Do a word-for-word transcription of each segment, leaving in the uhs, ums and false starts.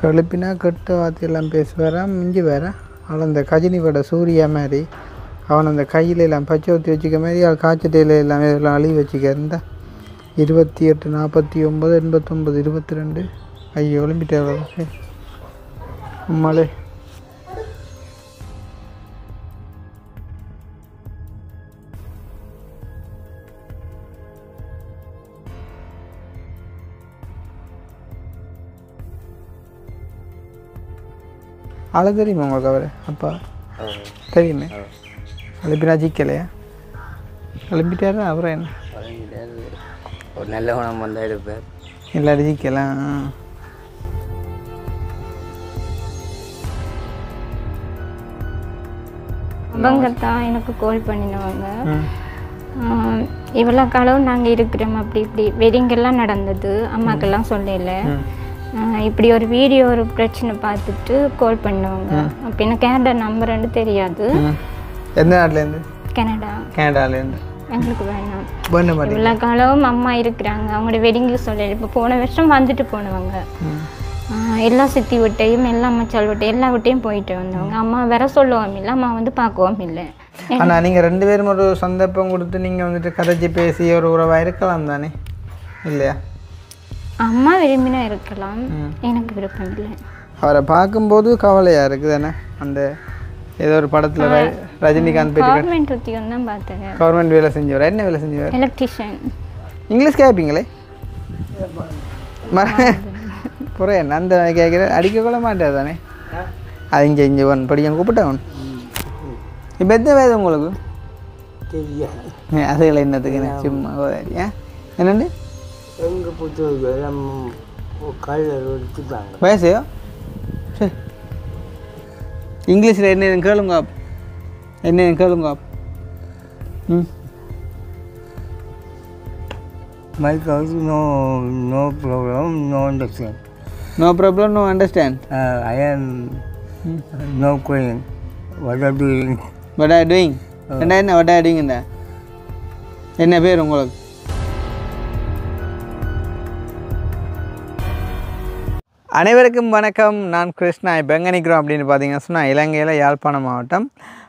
எழுப்பினா கெட்ட வார்த்தையெல்லாம் பேசுவாராம். மிஞ்சி வேற அவள் அந்த கஜினியோட சூர்யா மாதிரி அவன் அந்த கையில் எல்லாம் பச்சை ஊற்றி வச்சுக்க மாதிரி அவள் காய்ச்சட்டையில் எல்லாமே எல்லாம் அழுகி வச்சுக்க இருந்தா இருபத்தி எட்டு நாற்பத்தி ஒம்பது எண்பத்தொம்பது இருபத்தி ரெண்டு ஐயோ ஒலிம்பிட்டே அம்மாளே. ஆள தெரியுமா உங்களுக்கு அவர் அப்பா தெரியுமே அழுப்பினா ஜிக்கலையா அழுப்பிட்டாரு அப்புறம் என்ன ஒரு நல்ல குணம் வந்தால் இருப்பார் எல்லாரும் ஜிக்கலாம். அவங்க தான் எனக்கு கால் பண்ணினவங்க. இவ்வளோ காலம் நாங்கள் இருக்கிறோம் அப்படி இப்படி வெட்டிங்கெல்லாம் நடந்தது அம்மாக்கெல்லாம் சொல்லல. இப்படி ஒரு வீடியோ ஒரு பிரச்சனை பார்த்துட்டு கால் பண்ணுவாங்க. அப்போ எனக்கு கனடா நம்பர்ன்னு தெரியாது. எந்த நாட்டிலேருந்து? கனடா. கனடாலேருந்து எங்களுக்கு வேணாம். இவ்வளோ காலம் அம்மா இருக்கிறாங்க அவங்களோட வெட்டிங்கு சொல்லல. இப்போ போன வருஷம் வந்துட்டு போனவங்க எல்லா சித்தி விட்டையும் எல்லா மச்சால் விட்டையும் எல்லா விட்டையும் போயிட்டு வந்தவங்க. அம்மா வர சொல்லவும் இல்லை அம்மா வந்து பார்க்கவும் இல்லை. ஆனால் நீங்கள் ரெண்டு பேரும் ஒரு சந்தர்ப்பம் கொடுத்து நீங்கள் வந்துட்டு கதைச்சி பேசி ஒரு உறவாக இருக்கலாம் தானே இல்லையா? அம்மா விரும்பினா இருக்கலாம், எனக்கு விருப்பம் இல்லை. அவரை பார்க்கும்போது கவலையாக இருக்குது தானே. அந்த ஏதோ ஒரு படத்தில் ரஜினிகாந்த் கவர்மெண்ட் உத்தியோகம் தான் பார்த்தேன். கவர்மெண்ட் வேலை செஞ்சவர். என்ன வேலை செஞ்சவர்? எலக்ட்ரிஷியன். இங்கிலீஷ் கேட்பீங்களே புற என்ன அந்த கேட்குற அடிக்க கொள்ள மாட்டார் தானே. அது இங்கே இங்கே ஒன் படிக்க கூப்பிட்டவன். இப்போ எத்தனை வயது உங்களுக்கு? அதுகளை என்னத்துக்கு என்ன சும்மா ஏன் என்னண்டு எங்கள் புத்தகம் வயசையோ சரி இங்கிலீஷில் என்ன கேளுங்க என்ன கேளுங்க. ம் My house, no, no problem, no understand. No problem, no understand. Uh, I am hmm. no going. What are you doing? What are you doing? Uh, என்ன என்ன what are you doing இந்த என்ன பேர் உங்களுக்கு? அனைவருக்கும் வணக்கம். நான் கிருஷ்ணா. இப்போ எங்கே நிற்கிறோம் அப்படின்னு பார்த்தீங்கன்னா சொன்னால் இலங்கையில் யாழ்ப்பாணம் மாவட்டம்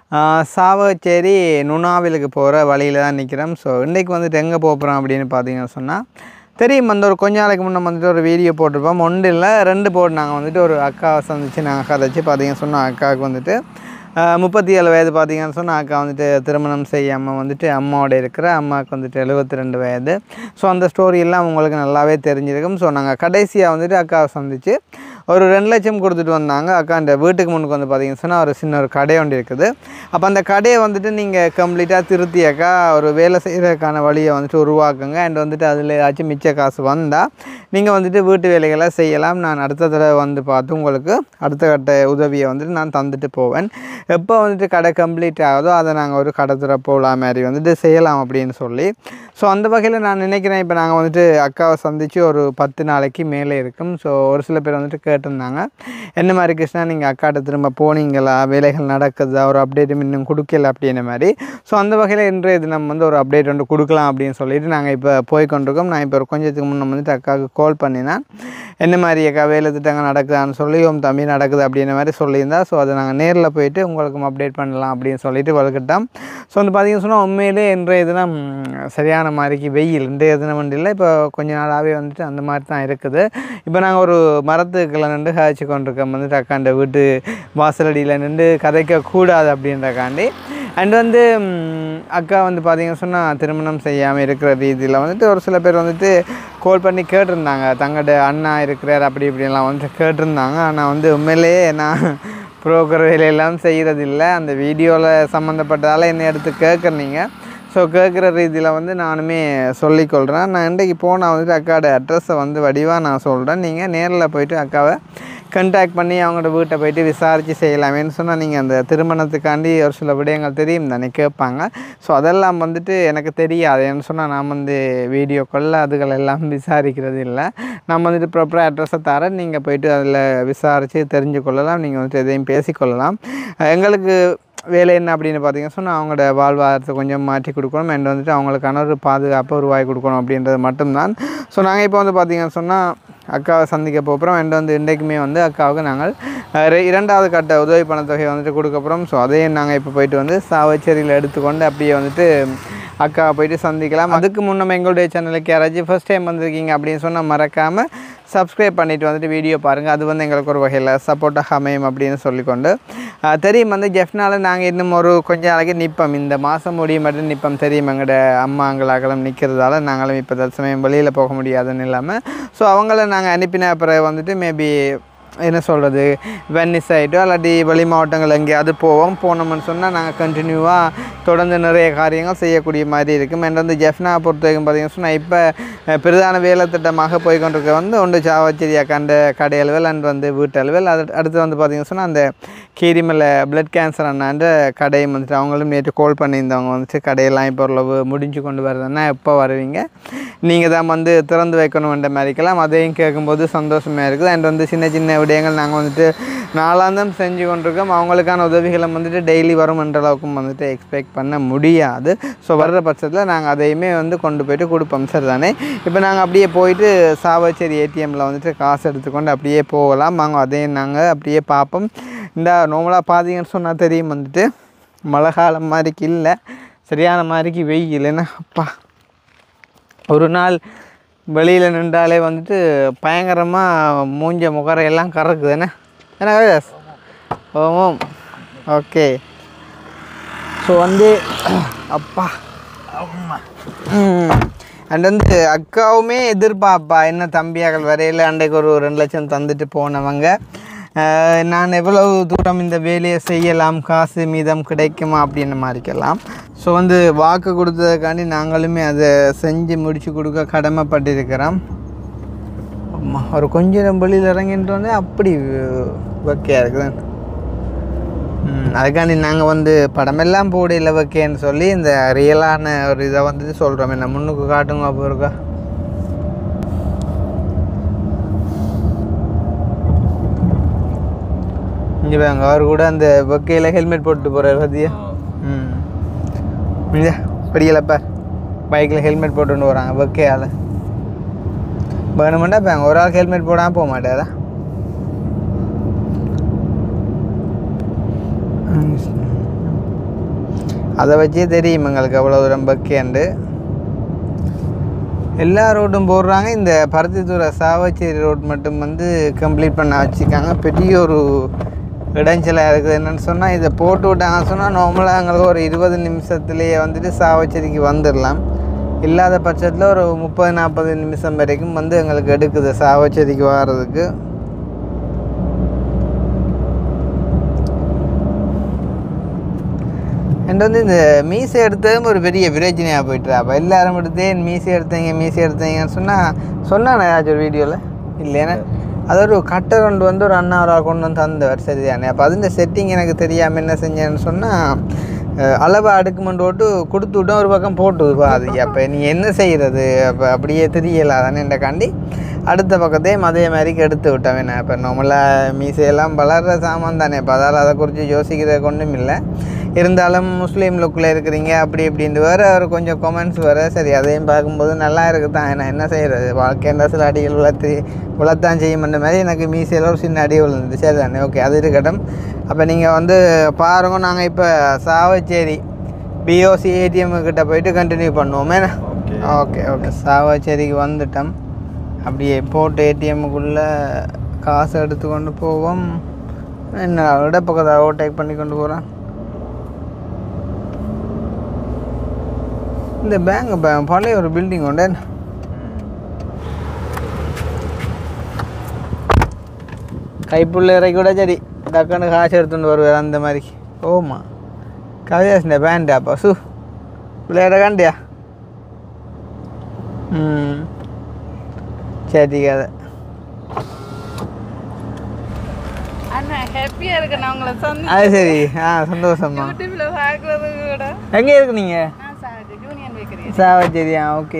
சாவகச்சேரி நுணாவிலுக்கு போகிற வழியில் தான் நிற்கிறோம். ஸோ இன்றைக்கு வந்துட்டு எங்கே போகிறோம் அப்படின்னு பார்த்தீங்கன்னா சொன்னால் தெரியும் வந்து ஒரு கொஞ்ச நாளைக்கு முன்னே வந்துட்டு ஒரு வீடியோ போட்டிருப்போம். ஒன்று இல்லை ரெண்டு போட்டு நாங்கள் வந்துட்டு ஒரு அக்காவை சந்தித்து நாங்கள் கதைச்சி பார்த்தீங்கன்னா சொன்னால் அக்காவுக்கு வந்துட்டு முப்பத்தி ஏழு வயது பார்த்தீங்கன்னு சொன்னால் அக்கா வந்துட்டு திருமணம் செய்யாமல் வந்துட்டு அம்மாவோட இருக்கிற அம்மாவுக்கு வந்துட்டு எழுபத்தி ரெண்டு வயது. ஸோ அந்த ஸ்டோரியெல்லாம் உங்களுக்கு நல்லாவே தெரிஞ்சிருக்கும். ஸோ நாங்கள் கடைசியாக வந்துட்டு அக்காவை சந்தித்து ஒரு ரெண்டு லட்சம் கொடுத்துட்டு வந்தாங்க. அக்கா அந்த வீட்டுக்கு முன்னுக்கு வந்து பார்த்தீங்கன்னு சொன்னால் ஒரு சின்ன ஒரு கடை ஒன்று இருக்குது. அப்போ அந்த கடையை வந்துட்டு நீங்கள் கம்ப்ளீட்டாக திருத்தி அக்கா ஒரு வேலை செய்கிறதுக்கான வழியை வந்துட்டு உருவாக்குங்க. அண்ட் வந்துட்டு அதில் ஏதாச்சும் மிச்ச காசு வந்தால் நீங்கள் வந்துட்டு வீட்டு வேலைகளை செய்யலாம். நான் அடுத்த தடவை வந்து பார்த்து உங்களுக்கு அடுத்த கட்ட உதவியை வந்துட்டு நான் தந்துட்டு போவேன். எப்போ வந்துட்டு கடை கம்ப்ளீட் ஆகுதோ அதை நாங்கள் ஒரு கடை திறப்போலாம் மாதிரி வந்துட்டு செய்யலாம் அப்படின்னு சொல்லி. ஸோ அந்த வகையில் நான் நினைக்கிறேன் இப்போ நாங்கள் வந்துட்டு அக்காவை சந்தித்து ஒரு பத்து நாளைக்கு மேலே இருக்கும். ஸோ ஒரு சில பேர் வந்துட்டு கேட்டிருந்தாங்க என்ன மாதிரி கிருஷ்ணா நீங்கள் அக்காட்ட திரும்ப போனீங்களா, வேலைகள் நடக்குதா, ஒரு அப்டேட்டும் இன்னும் கொடுக்கல அப்படின்ற மாதிரி. ஸோ அந்த வகையில் இன்றைய தினம் வந்து ஒரு அப்டேட் வந்து கொடுக்கலாம் அப்படின்னு சொல்லிட்டு நாங்கள் இப்போ போய்கொண்டிருக்கோம். நான் இப்போ ஒரு கொஞ்சத்துக்கு முன்னே வந்துட்டு அக்காவுக்கு கால் பண்ணினேன். என்ன மாதிரி அக்கா வேலை திட்டங்கள் நடக்குதான்னு சொல்லி ஓம் தம்பி நடக்குது அப்படின்ற மாதிரி சொல்லியிருந்தா. ஸோ அதை நாங்கள் நேரில் போயிட்டு உங்களுக்கும் அப்டேட் பண்ணலாம் அப்படின்னு சொல்லிட்டு வளர்க்கிட்டோம். ஸோ வந்து பார்த்திங்கன்னு சொன்னால் உண்மையிலே இன்றைய தினம் சரியான மாதிரிக்கு வெயில் இன்றைய தினம் வந்து இல்லை, இப்போ கொஞ்ச நாளாகவே வந்துட்டு அந்த மாதிரி தான் இருக்குது. இப்போ நாங்கள் ஒரு மரத்துக்களை நின்று காய்ச்சி கொண்டிருக்கோம் வந்துட்டு அக்காண்ட வீட்டு வாசலடியில் நின்று கதைக்கக்கூடாது அப்படின்றக்காண்டி. அண்ட் வந்து அக்கா வந்து பார்த்திங்கன்னு சொன்னால் திருமணம் செய்யாமல் இருக்கிற ரீதியில் வந்துட்டு ஒரு சில பேர் வந்துட்டு கால் பண்ணி கேட்டிருந்தாங்க தங்களோட அண்ணா இருக்கிறார் அப்படி இப்படிலாம் வந்துட்டு கேட்டிருந்தாங்க. ஆனால் வந்து உண்மையிலேயே நான் புரோக்கர் வேலையெல்லாம் செய்கிறதில்லை. அந்த வீடியோவில் சம்மந்தப்பட்டதால் என்னை எடுத்து கேட்குறீங்க. ஸோ கேட்குற ரீதியில் வந்து நானுமே சொல்லிக்கொள்கிறேன். நான் இன்றைக்கு போனால் வந்துட்டு அக்காவோட அட்ரஸை வந்து வடிவாக நான் சொல்கிறேன். நீங்கள் நேரில் போய்ட்டு அக்காவை கண்டாக்ட் பண்ணி அவங்களோட வீட்டை போய்ட்டு விசாரித்து செய்யலாமேன்னு சொன்னால் நீங்கள் அந்த திருமணத்துக்காண்டி ஒரு சில விடயங்கள் தெரியும் தானே கேட்பாங்க. ஸோ அதெல்லாம் வந்துட்டு எனக்கு தெரியாது. ஏன்னு சொன்னால் நான் வந்து வீடியோக்களில் அதுகள் எல்லாம் விசாரிக்கிறது இல்லை. நம்ம வந்துட்டு ப்ராப்பராக அட்ரஸை தரேன், நீங்கள் போய்ட்டு அதில் விசாரித்து தெரிஞ்சு கொள்ளலாம். நீங்கள் வந்துட்டு எதையும் பேசிக்கொள்ளலாம். எங்களுக்கு வேலை என்ன அப்படின்னு பார்த்தீங்கன்னா சொன்னால் அவங்களோட வாழ்வாதாரத்தை கொஞ்சம் மாற்றி கொடுக்கணும் அண்ட் வந்துட்டு அவங்களுக்கான ஒரு பாதுகாப்பை உருவாக்கி கொடுக்கணும் அப்படின்றது மட்டும்தான். ஸோ நாங்கள் இப்போ வந்து பார்த்திங்கன்னு சொன்னால் அக்காவை சந்திக்க போகிறோம் அண்ட் வந்து இன்றைக்குமே வந்து அக்காவுக்கு நாங்கள் இரண்டாவது கட்ட உதவி பணத்தொகையை வந்துட்டு கொடுக்க போகிறோம். ஸோ அதையும் நாங்கள் இப்போ போயிட்டு வந்து சாவச்சேரியில் எடுத்துக்கொண்டு அப்படியே வந்துட்டு அக்காவை போயிட்டு சந்திக்கலாம். அதுக்கு முன்னே எங்களுடைய சேனலுக்கு யாராச்சும் ஃபஸ்ட் டைம் வந்திருக்கீங்க அப்படின்னு சொன்னால் மறக்காமல் சப்ஸ்கிரைப் பண்ணிவிட்டு வந்துட்டு வீடியோ பாருங்கள். அது வந்து எங்களுக்கு ஒரு வகையில் சப்போர்ட்டாக அமையும் அப்படின்னு சொல்லிக்கொண்டு தெரியும் வந்து ஜெஃப்னால் நாங்கள் இன்னும் ஒரு கொஞ்சம் நாளைக்கு நிற்போம். இந்த மாதம் முடிய மட்டும் நிற்போம். தெரியும் எங்களோட அம்மாங்களாக்களும் நிற்கிறதால நாங்களும் இப்போ தற்சமயம் வெளியில் போக முடியாதுன்னு இல்லாமல் ஸோ அவங்கள நாங்கள் அனுப்பின பிறகு வந்துட்டு மேபி என்ன சொல்கிறது வென்னிஸ் ஆகிட்டோ இல்லாட்டி வெளி மாவட்டங்கள் எங்கேயாவது போவோம். போனோம்னு சொன்னால் நாங்கள் கண்டினியூவாக தொடர்ந்து நிறைய காரியங்கள் செய்யக்கூடிய மாதிரி இருக்கும். அண்ட் வந்து ஜெஃப்னா பொறுத்த வரைக்கும் பார்த்திங்கன்னு சொன்னால் இப்போ பிரதான வேலை திட்டமாக போய்கொண்டிருக்க வந்து ஒன்று சாவச்சேரி அக்காண்ட கடை அலுவல் அண்ட் வந்து வீட்டு அலுவல். அது அடுத்து வந்து பார்த்திங்கன்னு சொன்னால் அந்த கீரிமலை பிளட் கேன்சர் அண்ணாண்ட கடையும் வந்துட்டு அவங்களும் நேற்று கால் பண்ணியிருந்தவங்க வந்துட்டு கடையெல்லாம் இப்போ ஓரளவு முடிஞ்சு கொண்டு வருதுன்னா எப்போ வருவீங்க நீங்கள் தான் வந்து திறந்து வைக்கணுன்ற மாதிரிக்கெல்லாம் அதையும் கேட்கும்போது சந்தோஷமாக இருக்குது. அண்ட் வந்து சின்ன சின்ன விடயங்கள் நாங்கள் வந்துட்டு நாளாந்தம் செஞ்சு கொண்டிருக்கோம். அவங்களுக்கான உதவிகளை வந்துட்டு டெய்லி வரும் என்ற அளவுக்கும் வந்துட்டு எக்ஸ்பெக்ட் பண்ண முடியாது. ஸோ வர்ற பட்சத்தில் நாங்கள் அதையுமே வந்து கொண்டு போய்ட்டு கொடுப்போம். சரி தானே? இப்போ நாங்கள் அப்படியே போயிட்டு சாவச்சேரி ஏடிஎம்மில் வந்துட்டு காசு எடுத்துக்கொண்டு அப்படியே போகலாம். வாங்க அதையும் நாங்கள் அப்படியே பார்ப்போம். இந்த நார்மலாக பார்த்தீங்கன்னு சொன்னால் தெரியும் வந்துட்டு மழை காலம் மாதிரிக்கு இல்லை, சரியான மாதிரிக்கு வெயில். என்ன அப்பா ஒரு நாள் வெளியில் நின்றாலே வந்துட்டு பயங்கரமாக மூஞ்ச முகரையெல்லாம் கறக்குது. என்ன என்ன கைஸ்? ஓம் ஓகே. ஸோ வந்து அப்பா அண்ட் வந்து அக்காவுமே எதிர்பார்ப்பா என்ன தம்பியாக்கள் வரையில் அன்றைக்கு ஒரு ரெண்டு லட்சம் தந்துட்டு போனவங்க. நான் எவ்வளவு தூரம் இந்த வேலையை செய்யலாம், காசு மீதம் கிடைக்குமா அப்படின்னு மாதிரிக்கலாம். ஸோ வந்து வாக்கு கொடுத்ததுக்காண்டி நாங்களுமே அதை செஞ்சு முடித்து கொடுக்க கடமைப்பட்டிருக்கிறோம். அம்மா ஒரு கொஞ்சம் வெளியில் இறங்கிட்டு வந்து அப்படி ஓகேயா இருக்குது. அதுக்காண்டி நாங்கள் வந்து படமெல்லாம் போடையில் வைக்கேன்னு சொல்லி இந்த ரியலான ஒரு இதை வந்துட்டு சொல்கிறோம். என்ன முன்னுக்கு காட்டுங்க அப்போ இருக்கா. இங்கே வாங்க அவர் கூட அந்த வைக்கையில் ஹெல்மெட் போட்டு போகிறார் பத்தியா. ம் இங்கே படிக்கலப்பா பைக்கில் ஹெல்மெட் போட்டுன்னு போகிறாங்க வைக்கையால். வேணுமெண்டா இப்போ ஒரு ஆள் ஹெல்மெட் போடாமல் போக மாட்டேதா. அதை வச்சே தெரியும் எங்களுக்கு அவ்வளோ தூரம் பக்கேண்டு. எல்லா ரோட்டும் போடுறாங்க. இந்த பருத்தித்துறை சாவச்சேரி ரோட் மட்டும் வந்து கம்ப்ளீட் பண்ண வச்சுருக்காங்க. பெரிய ஒரு இடைஞ்சலாக இருக்குது. என்னென்னு சொன்னால் இதை போட்டு விட்டாங்கன்னு சொன்னால் நார்மலாக எங்களுக்கு ஒரு இருபது நிமிஷத்துலேயே வந்துட்டு சாவச்சேரிக்கு வந்துடலாம். இல்லாத பட்சத்தில் ஒரு முப்பது நாற்பது நிமிஷம் வரைக்கும் வந்து எங்களுக்கு எடுக்குது சாவச்சேரிக்கு வர்றதுக்கு. அண்ட் வந்து இந்த மீசை எடுத்ததும் ஒரு பெரிய பிரச்சனையாக போய்ட்டுறா. அப்போ எல்லோரும் எடுத்தே மீசை எடுத்தீங்க மீசை எடுத்தீங்கன்னு சொன்னால் சொன்னானே ஏதாச்சும் ஒரு வீடியோவில் இல்லைன்னா அது ஒரு கட்டை கொண்டு வந்து ஒரு அண்ணா ஒரு கொண்டு வந்து தந்தவர் சரிதானே. அப்போ அது இந்த செட்டிங் எனக்கு தெரியாமல் என்ன செஞ்சேன்னு சொன்னால் அளவை அடுக்குமெண்ட் போட்டு கொடுத்து விட்டோம், ஒரு பக்கம் போட்டு அது. அப்போ நீ என்ன செய்கிறது அப்போ அப்படியே தெரியலாதானே என்றக்காண்டி அடுத்த பக்கத்தையும் அதே மாதிரிக்கு எடுத்து விட்டேன். வேணா இப்போ நம்மளாக மீசையெல்லாம் வளர்கிற சாமான் தானே. இப்போ அதால் அதை குறித்து யோசிக்கிறது கொண்டும் இல்லை. இருந்தாலும் முஸ்லீம் லுக்கில் இருக்கிறீங்க அப்படி இப்படின்ட்டு வேறு ஒரு கொஞ்சம் கொமெண்ட்ஸ் வர. சரி அதையும் பார்க்கும்போது நல்லா இருக்குது தான். நான் என்ன செய்கிறது வாழ்க்கைன்ற சில அடிகள் விளத்து விளத்தான் செய்யும்ன்ற மாதிரி எனக்கு மீசையில் ஒரு சின்ன அடி விழுந்துச்சு. சரி தானே ஓகே அது இருக்கட்டும். அப்போ நீங்கள் வந்து பாருங்க நாங்கள் இப்போ சாவச்சேரி பிஓசி ஏடிஎம்கிட்ட போயிட்டு கண்டினியூ பண்ணுவோமே. ஓகே ஓகே சாவச்சேரிக்கு வந்துட்டோம். அப்படியே போட்டு ஏடிஎம்முக்குள்ளே காசு எடுத்து கொண்டு போவோம். என்ன விட பக்கத்தை ஓவர்டேக் பண்ணி கொண்டு போகிறேன். இந்த பேங்க் பழைய ஒரு பில்டிங் உண்டு. கைப்புள்ள இறக்கி விட சரி டக்குன்னு காசு எடுத்துகிட்டு வருவார் அந்த மாதிரி. ஓமா கவிதாசிண்ட பேண்டாப்பா சு விளையாட காண்டியா. ம் சரி கதை அது சரி. ஆ சந்தோஷமா. எங்கே இருக்கு நீங்கள்? சாவச்சேரியா ஓகே.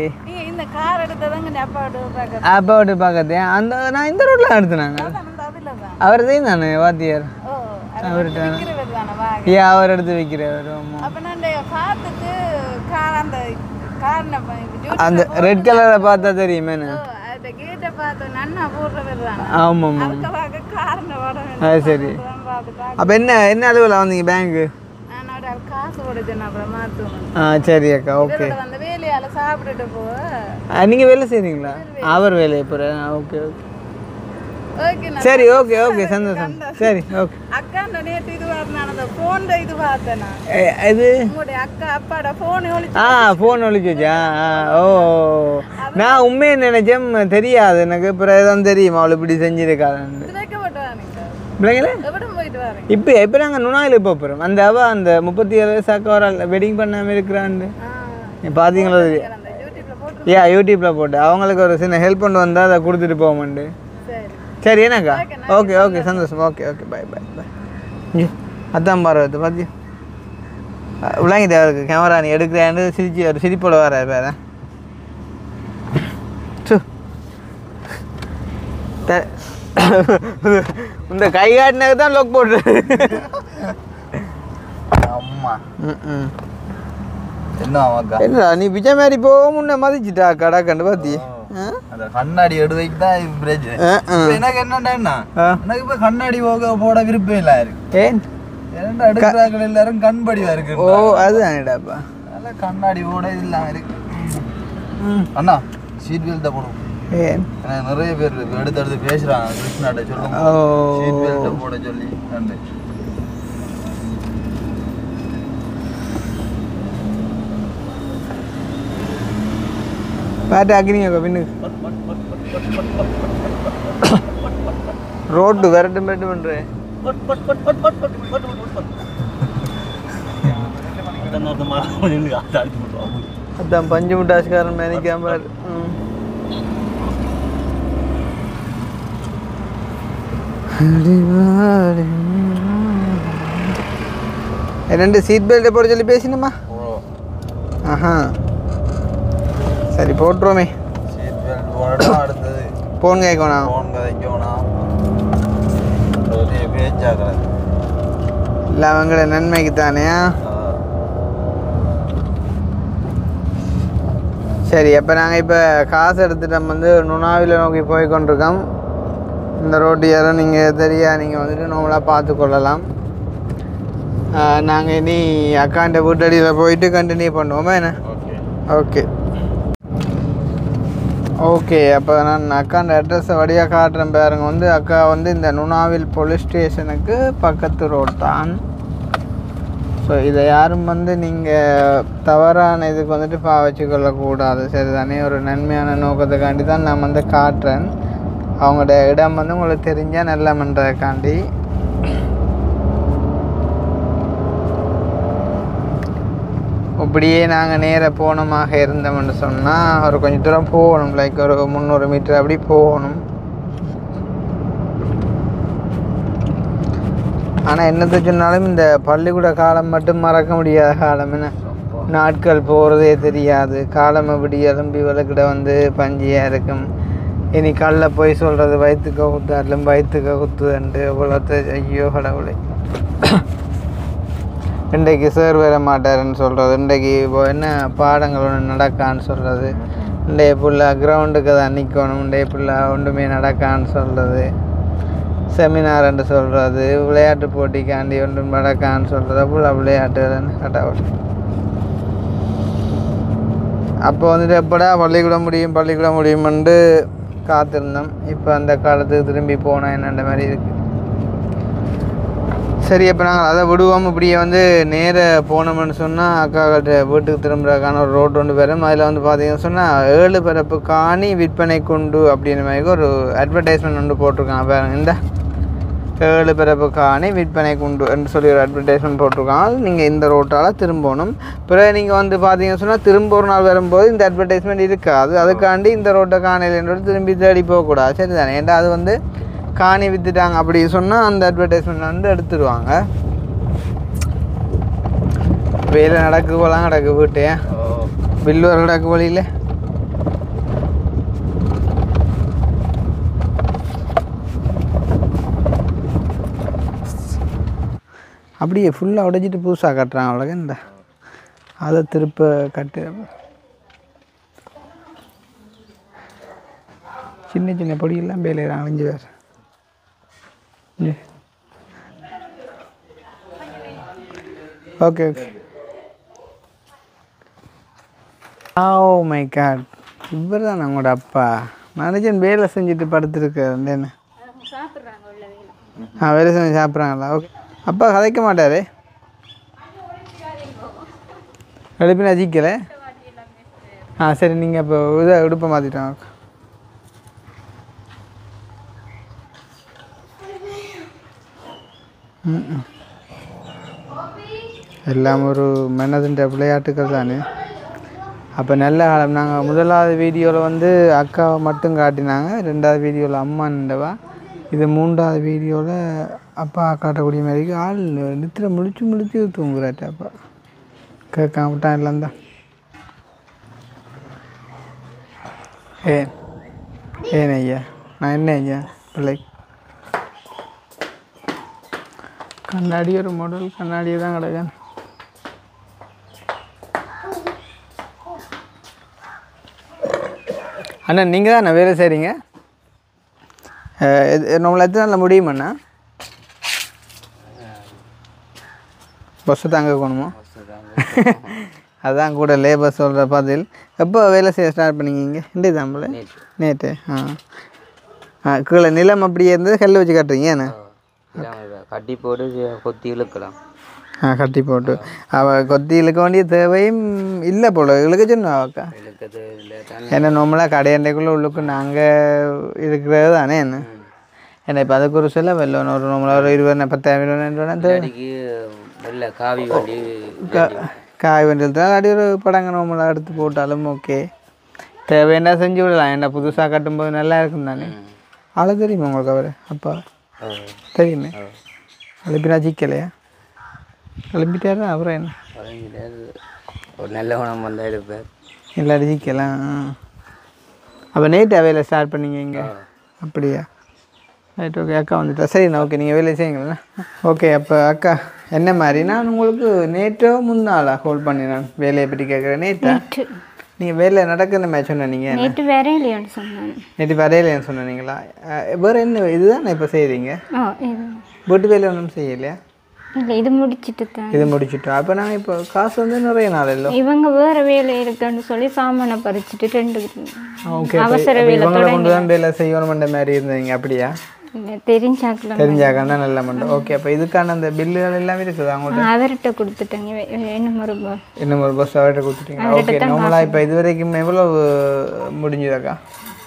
அப்பாவோட பார்க்கறதே அந்த நான் இந்த ரோட்டில் எடுத்துனாங்க. அவர் தான் தானே வாத்தியார். அவர்கிட்ட ஏன் அவர் எடுத்து வைக்கிறவர் அப்போ நான் பார்த்துட்டு கார் அந்த காரண அந்த ரெட் கலரை பார்த்தா தெரியுமே அந்த கேட்டை பார்த்து நன்னா போடுறவர் தான். ஆமாம் அதுக்கு பார்க்க காரண வர அது சரி. அப்போ என்ன என்ன அளவில் வந்தீங்க பேங்க்கு? நான் ஒரு காசு ஓடுச்சுன்னா அப்புறம் மாற்றுவேன். ஆ சரி அக்கா ஓகே. அந்த வேலையால் சாப்பிட்டுட்டு போ. நீங்கள் வேலை செய்கிறீங்களா? அவர் வேலையை போகிறேன். ஓகே ஓகே ஓகே சரி ஓகே ஓகே சந்தோஷம். சரி ஓகே. அக்கா நேற்று இது நான் அந்த ஃபோன் இது பார்த்தேன் நான். இது உங்களுடைய அக்கா அப்பாட ஃபோன் ஒழிச்சு. ஆ ஃபோன் ஒழிச்சு வச்சா ஓ நான் உண்மையை நினைச்சேன் தெரியாது எனக்கு. அப்புறம் எதுவும் தெரியுமா அவள் இப்படி செஞ்சிருக்காருன்னு பிள்ளைங்களே போயிட்டு வரேன். இப்போ இப்போ நாங்கள் நுணாயில் இப்போ போகிறோம். அந்த அவ அந்த முப்பத்தி ஏழு வயசு அக்கா வர வெட்டிங் பண்ணாமல் இருக்கிறான்னு பார்த்தீங்களா? ஏ யூடியூப்பில் போட்டு அவங்களுக்கு ஒரு சின்ன ஹெல்ப் பண்ணி வந்தால் அதை கொடுத்துட்டு போவோம்ண்டு. சரி என்னக்கா ஓகே ஓகே சந்தோஷம். Okay okay bye bye bye. ஐயோ அதான் பாருவது பார்த்தியோ விளங்கிட்டே இருக்கு கேமரா நீ எடுக்கிறேன்னு சிரிச்சு ஒரு சிரிப்போட வர வேற இந்த கை காட்டினது தான் லோக் போட்டு அம்மா ம் என்ன அக்கா என்னடா நீ விஜய மாதிரி போக முன்ன மதிச்சுட்டா கடா கண்டு பார்த்தி அந்த கண்ணாடி எடுவைக்கு தான் எனக்கு என்னன்னா எனக்கு இப்ப கண்ணாடி போக போட விருப்பம் இல்ல இருக்கு. ஏன் ஏன்னா எடுக்கிறார்கள் எல்லாரும் கண்படிவா இருக்கு. ஓ அதுதான்டாப்பா அதனால கண்ணாடி போட இல்லாம இருக்கு. அண்ணா சீட் பெல்ட் போடும். ஏன் நிறைய பேர் எடுத்து எடுத்து பேசுறாங்க கிருஷ்ணாட்ட சொல்லுங்க சீட் பெல்ட் போட சொல்லி. பாட்டு ஆக்கிறீங்க பின்னுக்கு ரோட்டு விரட்டு மிரட்டு பண்ணுறேன். அதான் பஞ்சு முட்டாஸ்காரன் மேனிக்காம ரெண்டு சீட் பெல்ட்டை போட சொல்லி பேசினமா? ஆஹா சரி போட்டுருவோமே. சீட் பெல்ட் போடணும். அடுத்தது ஃபோன் கேட்கணும். ஃபோன் கதைக்கணும். பேச்சாக்கிறது இல்லை அவங்களோட நன்மைக்கு தானே. சரி அப்போ நாங்கள் இப்போ காசு எடுத்துகிட்டு நம்ம வந்து நுணாவில் நோக்கி போய் கொண்டிருக்கோம். இந்த ரோட்டு யாரும் நீங்கள் தெரியா நீங்கள் வந்துட்டு நம்மளாக பார்த்து கொள்ளலாம். நாங்கள் இனி அக்காண்ட வீட்டடியில் போயிட்டு கண்டினியூ பண்ணுவோமா என்ன? ஓகே ஓகே அப்போ நான் அக்காண்ட அட்ரஸை வழியாக காட்டுறேன் பாருங்க. வந்து அக்கா வந்து இந்த நுணாவில் போலீஸ் ஸ்டேஷனுக்கு பக்கத்து ரோட் தான். ஸோ இதை யாரும் வந்து நீங்கள் தவறான இதுக்கு வந்துட்டு பா வச்சுக்கொள்ளக்கூடாது சரி தானே. ஒரு நன்மையான நோக்கத்துக்காண்டி தான் நான் வந்து காட்டுறேன். அவங்களோட இடம் வந்து உங்களுக்கு தெரிஞ்சால் நல்ல பண்ணுறதுக்காண்டி. இப்படியே நாங்கள் நேராக போனமாக இருந்தோம்னு சொன்னால் ஒரு கொஞ்சம் தூரம் போகணும். லைக் ஒரு முந்நூறு மீட்டர் அப்படி போகணும். ஆனால் என்னத்தை சொன்னாலும் இந்த பள்ளிக்கூட காலம் மட்டும் மறக்க முடியாத காலம். என்ன நாட்கள் போகிறதே தெரியாது. காலம் அப்படி எலும்பி விளக்கிட வந்து பஞ்சியாக இருக்கும். இனி கல்ல போய் சொல்கிறது வயிற்றுக்க குத்தாட்டிலும் வயிற்றுக்க குத்துண்டு இவ்வளோத்த ஐயோ கடவுளை. இன்றைக்கு சார் வர மாட்டாருன்னு சொல்கிறது. இன்றைக்கு இப்போ என்ன பாடங்கள் ஒன்று நடக்கான்னு சொல்கிறது. இன்றைய புள்ள கிரவுண்டுக்கு தான் நிற்கணும். இன்றைய புள்ள ஒன்றுமே நடக்கான்னு சொல்கிறது. செமினார்ன்னு சொல்கிறது. விளையாட்டு போட்டிக்காண்டி ஒன்றும் நடக்கான்னு சொல்கிறது. புள்ள விளையாட்டுன்னு கடவுள். அப்போ வந்துட்டு எப்படா பள்ளிக்கூடம் முடியும் பள்ளிக்கூடம் முடியுமென்று காத்திருந்தோம். இப்போ அந்த காலத்துக்கு திரும்பி போனால் என்னென்ன மாதிரி இருக்குது. சரி அப்போ நாங்கள் அதை விடுவோம். இப்படியே வந்து நேர போனோம்னு சொன்னால் அக்காக்கிட்ட வீட்டுக்கு திரும்புறதுக்கான ஒரு ரோடு ஒன்று வரும். அதில் வந்து பார்த்தீங்கன்னு சொன்னால் ஏழு பரப்பு காணி விற்பனை கொண்டு அப்படின்ற மாதிரி ஒரு அட்வர்டைஸ்மெண்ட் ஒன்று போட்டிருக்காங்க பாருங்க. இந்த ஏழு பரப்பு காணி விற்பனை கொண்டு என்று சொல்லி ஒரு அட்வர்டைஸ்மெண்ட் போட்டிருக்காங்க. நீங்கள் இந்த ரோட்டால் திரும்பணும். பிறகு நீங்கள் வந்து பார்த்தீங்கன்னு சொன்னால் திரும்ப ஒரு நாள் வரும்போது இந்த அட்வர்டைஸ்மெண்ட் இருக்காது. அதுக்காண்டி இந்த ரோட்டை காணிலன்றோட திரும்பி தேடி போகக்கூடாது சரி தானே. ஏன்டா அது வந்து காணி விற்றுட்டாங்க அப்படி சொன்னால் அந்த அட்வர்டைஸ்மெண்ட் வந்து எடுத்துருவாங்க. வேலை நடக்கு போலாம் நடக்கு வீட்டு பில்லு வர நடக்கு வழியில் அப்படியே ஃபுல்லாக உடைச்சிட்டு புதுசாக கட்டுறாங்க அவ்வளோக்கு இந்த அதை திருப்ப கட்டு சின்ன சின்ன பொடியெல்லாம் வேலையில் அழிஞ்சு வேறு okay okay oh my god இவர் தான் உங்களோட அப்பா நினச்சேன் வேலை செஞ்சுட்டு படுத்துருக்கேன் என்ன ஆ வேலை செஞ்சு சாப்பிட்றாங்களா ஓகே அப்பா கதைக்க மாட்டார் எழுப்பினா ஜிக்கலை ஆ சரி நீங்கள் இப்போ இதை உடுப்பை மாற்றிட்டோம் ம் எல்லாம் ஒரு மனதின்ற விளையாட்டுக்கள் தானே அப்போ நல்ல காலம் நாங்கள் முதலாவது வீடியோவில் வந்து அக்காவை மட்டும் காட்டினாங்க ரெண்டாவது வீடியோவில் அம்மாண்டவா இது மூன்றாவது வீடியோவில் அப்பா காட்டக்கூடிய மாதிரி ஆள் நித்திர முழிச்சு முழிச்சு தூங்குறாட்டு அப்பா கேட்காம விட்டான் எல்லாம் தான் ஏன் ஏன் ஐயா நான் என்ன ஐயா பிள்ளை கண்ணாடி ஒரு மாடல் கண்ணாடியே தான் கிடக்கேன் அண்ணா நீங்கள் தான் நான் வேலை செய்கிறீங்க நம்மளை எத்தனை நாளில் முடியுமாண்ணா பஸ்ஸு தாங்க போகணுமா அதான் கூட லேபர் சொல்கிற பதில் எப்போ வேலை செய்ய ஸ்டார்ட் பண்ணிங்க இங்கே இண்டே தாம்பளை நேற்று ஆ ஆ கீழே நிலம் அப்படியே இருந்தது கல் வச்சு கட்டுறீங்க என்ன கட்டி போட்டு கொத்தி இழுக்கலாம் ஆ கட்டி போட்டு அவள் கொத்தி இழுக்க வேண்டிய தேவையும் இல்லை போல இழுக்க சொன்னா அவக்கா ஏன்னா நம்மளாக கடையண்டைக்குள்ளே உள்ளுக்கு நாங்கள் இருக்கிறது தானே என்ன ஏன்னா இப்போ அதுக்கு ஒரு செலவு இல்லை ஒரு நம்மளா ஒரு இருபது பத்தாயிரம் இல்லை காவி வண்டி காய் வண்டி அடி ஒரு படங்க நம்மளாக எடுத்து போட்டாலும் ஓகே தேவைன்னா செஞ்சு விடலாம் ஏன்னா புதுசாக கட்டும்போது நல்லா இருக்கும் தானே ஆளை தெரியுமா உங்களுக்கு அவர் அப்பா தெரியுமே எழுப்பினா ஜிக்கலையா கிளம்பிட்டாரு அப்புறம் என்ன ஒரு நல்ல குணம் வந்தால் இருப்பார் எல்லாரும் ஜிக்கலாம் அப்போ நேற்று வேலை ஸ்டார்ட் பண்ணிங்க இங்கே அப்படியா ரைட் ஓகே அக்கா வந்துட்டா சரிண்ணா ஓகே நீங்கள் வேலை செய்யுங்களா ஓகே அப்போ அக்கா என்ன மாதிரி நான் உங்களுக்கு நேற்றோ முன்னாளா ஹோல்ட் பண்ணி நான் வேலையை பற்றி கேட்குறேன் நேற்றா நீங்கள் வேலை நடக்கிற மேட்ச் சொன்னீங்க நேற்று வரையிலையான்னு சொன்னேன் நேற்று வரையிலையான்னு சொன்னீங்களா வேறு என்ன இதுதான் இப்போ செய்கிறீங்க வீட்டு வேலை ஒன்றும் செய்யலையா இல்லை இது முடிச்சுட்டு தான் இது முடிச்சுட்டோம் அப்போ நாங்கள் இப்போ காசு வந்து நிறைய நாள் இல்லை இவங்க வேறு வேலை இருக்குன்னு சொல்லி சாமானை பறிச்சுட்டு ரெண்டு ஓகே அவசர வேலை இவங்களை கொண்டு தான் வேலை செய்யணும்ன்ற மாதிரி இருந்தீங்க அப்படியா தெரிஞ்சாக்கலாம் தெரிஞ்சாக்கன்னா நல்ல மண்டை ஓகே அப்போ இதுக்கான அந்த பில்லுகள் எல்லாமே இருக்குது அவங்கள்ட்ட அவர்கிட்ட கொடுத்துட்டேங்க இன்னும் ஒரு இன்னும் ஒரு பஸ் அவர்கிட்ட கொடுத்துட்டீங்க ஓகே நார்மலாக இப்போ இது வரைக்கும் எவ்வளோ முடிஞ்சுதாக்கா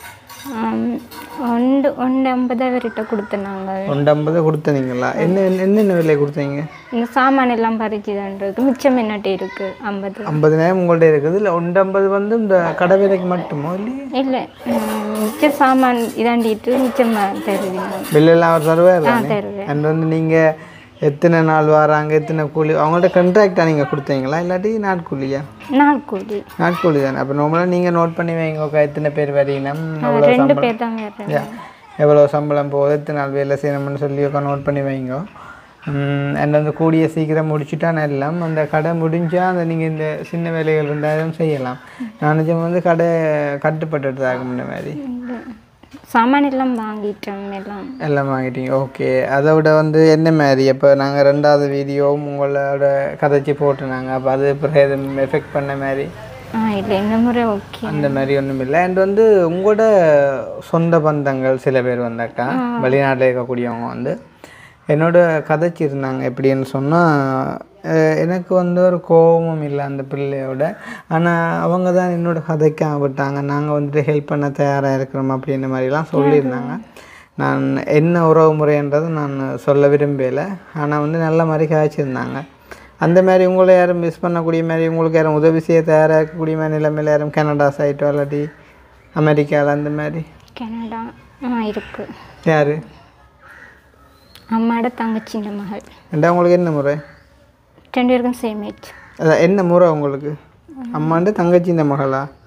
ஒன்று ஒன்று ஐம்பது அவர்கிட்ட கொடுத்தனாங்க ஒன்று ஐம்பது கொடுத்தனீங்களா என்ன என்னென்ன விலை கொடுத்தீங்க இந்த சாமான் எல்லாம் பறிச்சு தான் இருக்கு மிச்சம் என்னட்டே இருக்கு ஐம்பது ஐம்பதுனாயிரம் உங்கள்கிட்ட இருக்குது இல்லை ஒன்று ஐம்பது வந்து இந்த கடை விலைக்கு மட்டுமோ இல்லையா இல்லை மிச்ச சாமான் இதாண்டிட்டு மிச்சம் தருவீங்க பில்லெல்லாம் அவர் தருவார் தருவேன் அண்ட் வந்து நீங்கள் எத்தனை நாள் வராங்க எத்தனை கூலி அவங்கள்ட்ட கண்ட்ராக்டாக நீங்கள் கொடுத்தீங்களா இல்லாட்டி நாட்கூலியா நாட்கூலி நாட்கூலி தானே அப்போ நார்மலாக நீங்கள் நோட் பண்ணி வைங்க எத்தனை பேர் வரீங்கன்னு ரெண்டு பேர் தான் வேறு எவ்வளோ சம்பளம் போகுது எத்தனை நாள் வேலை செய்யணும்னு சொல்லி நோட் பண்ணி வைங்க அண்ட் வந்து கூடிய சீக்கிரம் முடிச்சுட்டா எல்லாம் அந்த கடை முடிஞ்சால் அந்த நீங்கள் இந்த சின்ன வேலைகள் இருந்தாலும் செய்யலாம் நான் வந்து கடை கட்டுப்பட்டு ஆகும் இந்த மாதிரி சாமான் எல்லாம் வாங்கிட்டோம் எல்லாம் எல்லாம் வாங்கிட்டீங்க ஓகே அதை விட வந்து என்ன மாதிரி இப்போ நாங்கள் ரெண்டாவது வீடியோவும் உங்களோட கதைச்சி போட்டுனாங்க அப்போ அது பிறகு எதுவும் எஃபெக்ட் பண்ண மாதிரி ஆ இல்லை இந்த முறை ஓகே அந்த மாதிரி ஒன்றும் இல்லை அண்ட் வந்து உங்களோட சொந்த பந்தங்கள் சில பேர் வந்தாக்கா வெளிநாட்டில் இருக்கக்கூடியவங்க வந்து என்னோட கதைச்சி இருந்தாங்க எப்படின்னு சொன்னால் எனக்கு வந்து ஒரு கோபமும் இல்லை அந்த பிள்ளையோட ஆனால் அவங்க தான் என்னோட கதைக்க விட்டாங்க நாங்கள் வந்துட்டு ஹெல்ப் பண்ண தயாராக இருக்கிறோம் அப்படின்ற மாதிரிலாம் சொல்லியிருந்தாங்க நான் என்ன உறவு முறைன்றதை நான் சொல்ல விரும்பலை ஆனால் வந்து நல்ல மாதிரி காய்ச்சிருந்தாங்க அந்த மாதிரி உங்களை யாரும் மிஸ் பண்ணக்கூடிய மாதிரி உங்களுக்கு யாரும் உதவி செய்ய தயாராக இருக்கக்கூடிய மாதிரி நிலைமையில் யாரும் கனடா சைட்டோ இல்லாட்டி அமெரிக்காவில் அந்த மாதிரி கனடா ஆ இருக்கு யார் அம்மாவோட தங்கச்சின்ற மகள் ரெண்டா உங்களுக்கு என்ன முறை ரெண்டு பேருக்கும் சேம் ஏஜ் அதான் என்ன முறை உங்களுக்கு அம்மாண்ட தங்கச்சி இந்த மகளா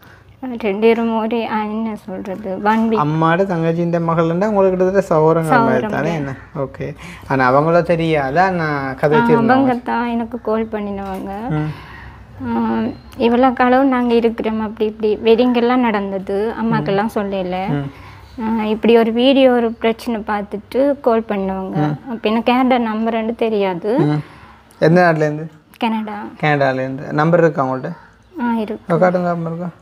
ரெண்டு பேரும் ஒரு என்ன சொல்கிறது ஒன் வீக். அம்மாவோட தங்கச்சி இந்த மகள்ண்டா உங்களுக்கு கிட்டத்தட்ட சௌரங்கள் மாதிரி தானே என்ன? ஓகே. ஆனால் அவங்கள தெரியாதா நான் கதைச்சிருந்தேன். அவங்க தான் எனக்கு கால் பண்ணினவங்க. இவ்வளோ காலம் நாங்கள் இருக்கிறோம் அப்படி இப்படி வெட்டிங்கெல்லாம் நடந்தது, அம்மாக்கெல்லாம் சொல்லல. இப்படி ஒரு வீடியோ ஒரு பிரச்சனை பார்த்துட்டு கால் பண்ணுவாங்க. அப்போ எனக்கு கனடா நம்பர்ன்னு தெரியாது. எந்த நாட்டிலேருந்து? கனடா. கனடாலேருந்து. நம்பர் இருக்கா அவங்கள்ட்ட? ஆ இருக்கு. காட்டுங்க நம்பர் இருக்கா?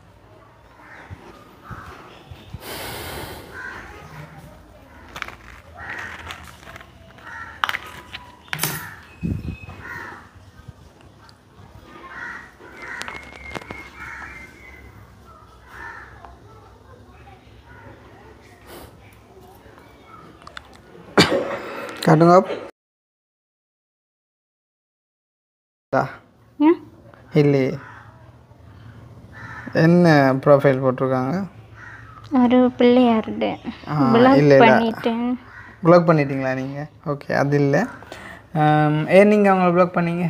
காட்டுங்க. இல்லையே. என்ன ப்ரொஃபைல் போட்டிருக்காங்க? ஒரு பிள்ளையார்டு இல்லை பண்ணிட்டேன். ப்ளாக் பண்ணிட்டீங்களா நீங்கள்? ஓகே. அது இல்லை. ஏன் நீங்கள் அவங்கள ப்ளாக் பண்ணீங்க?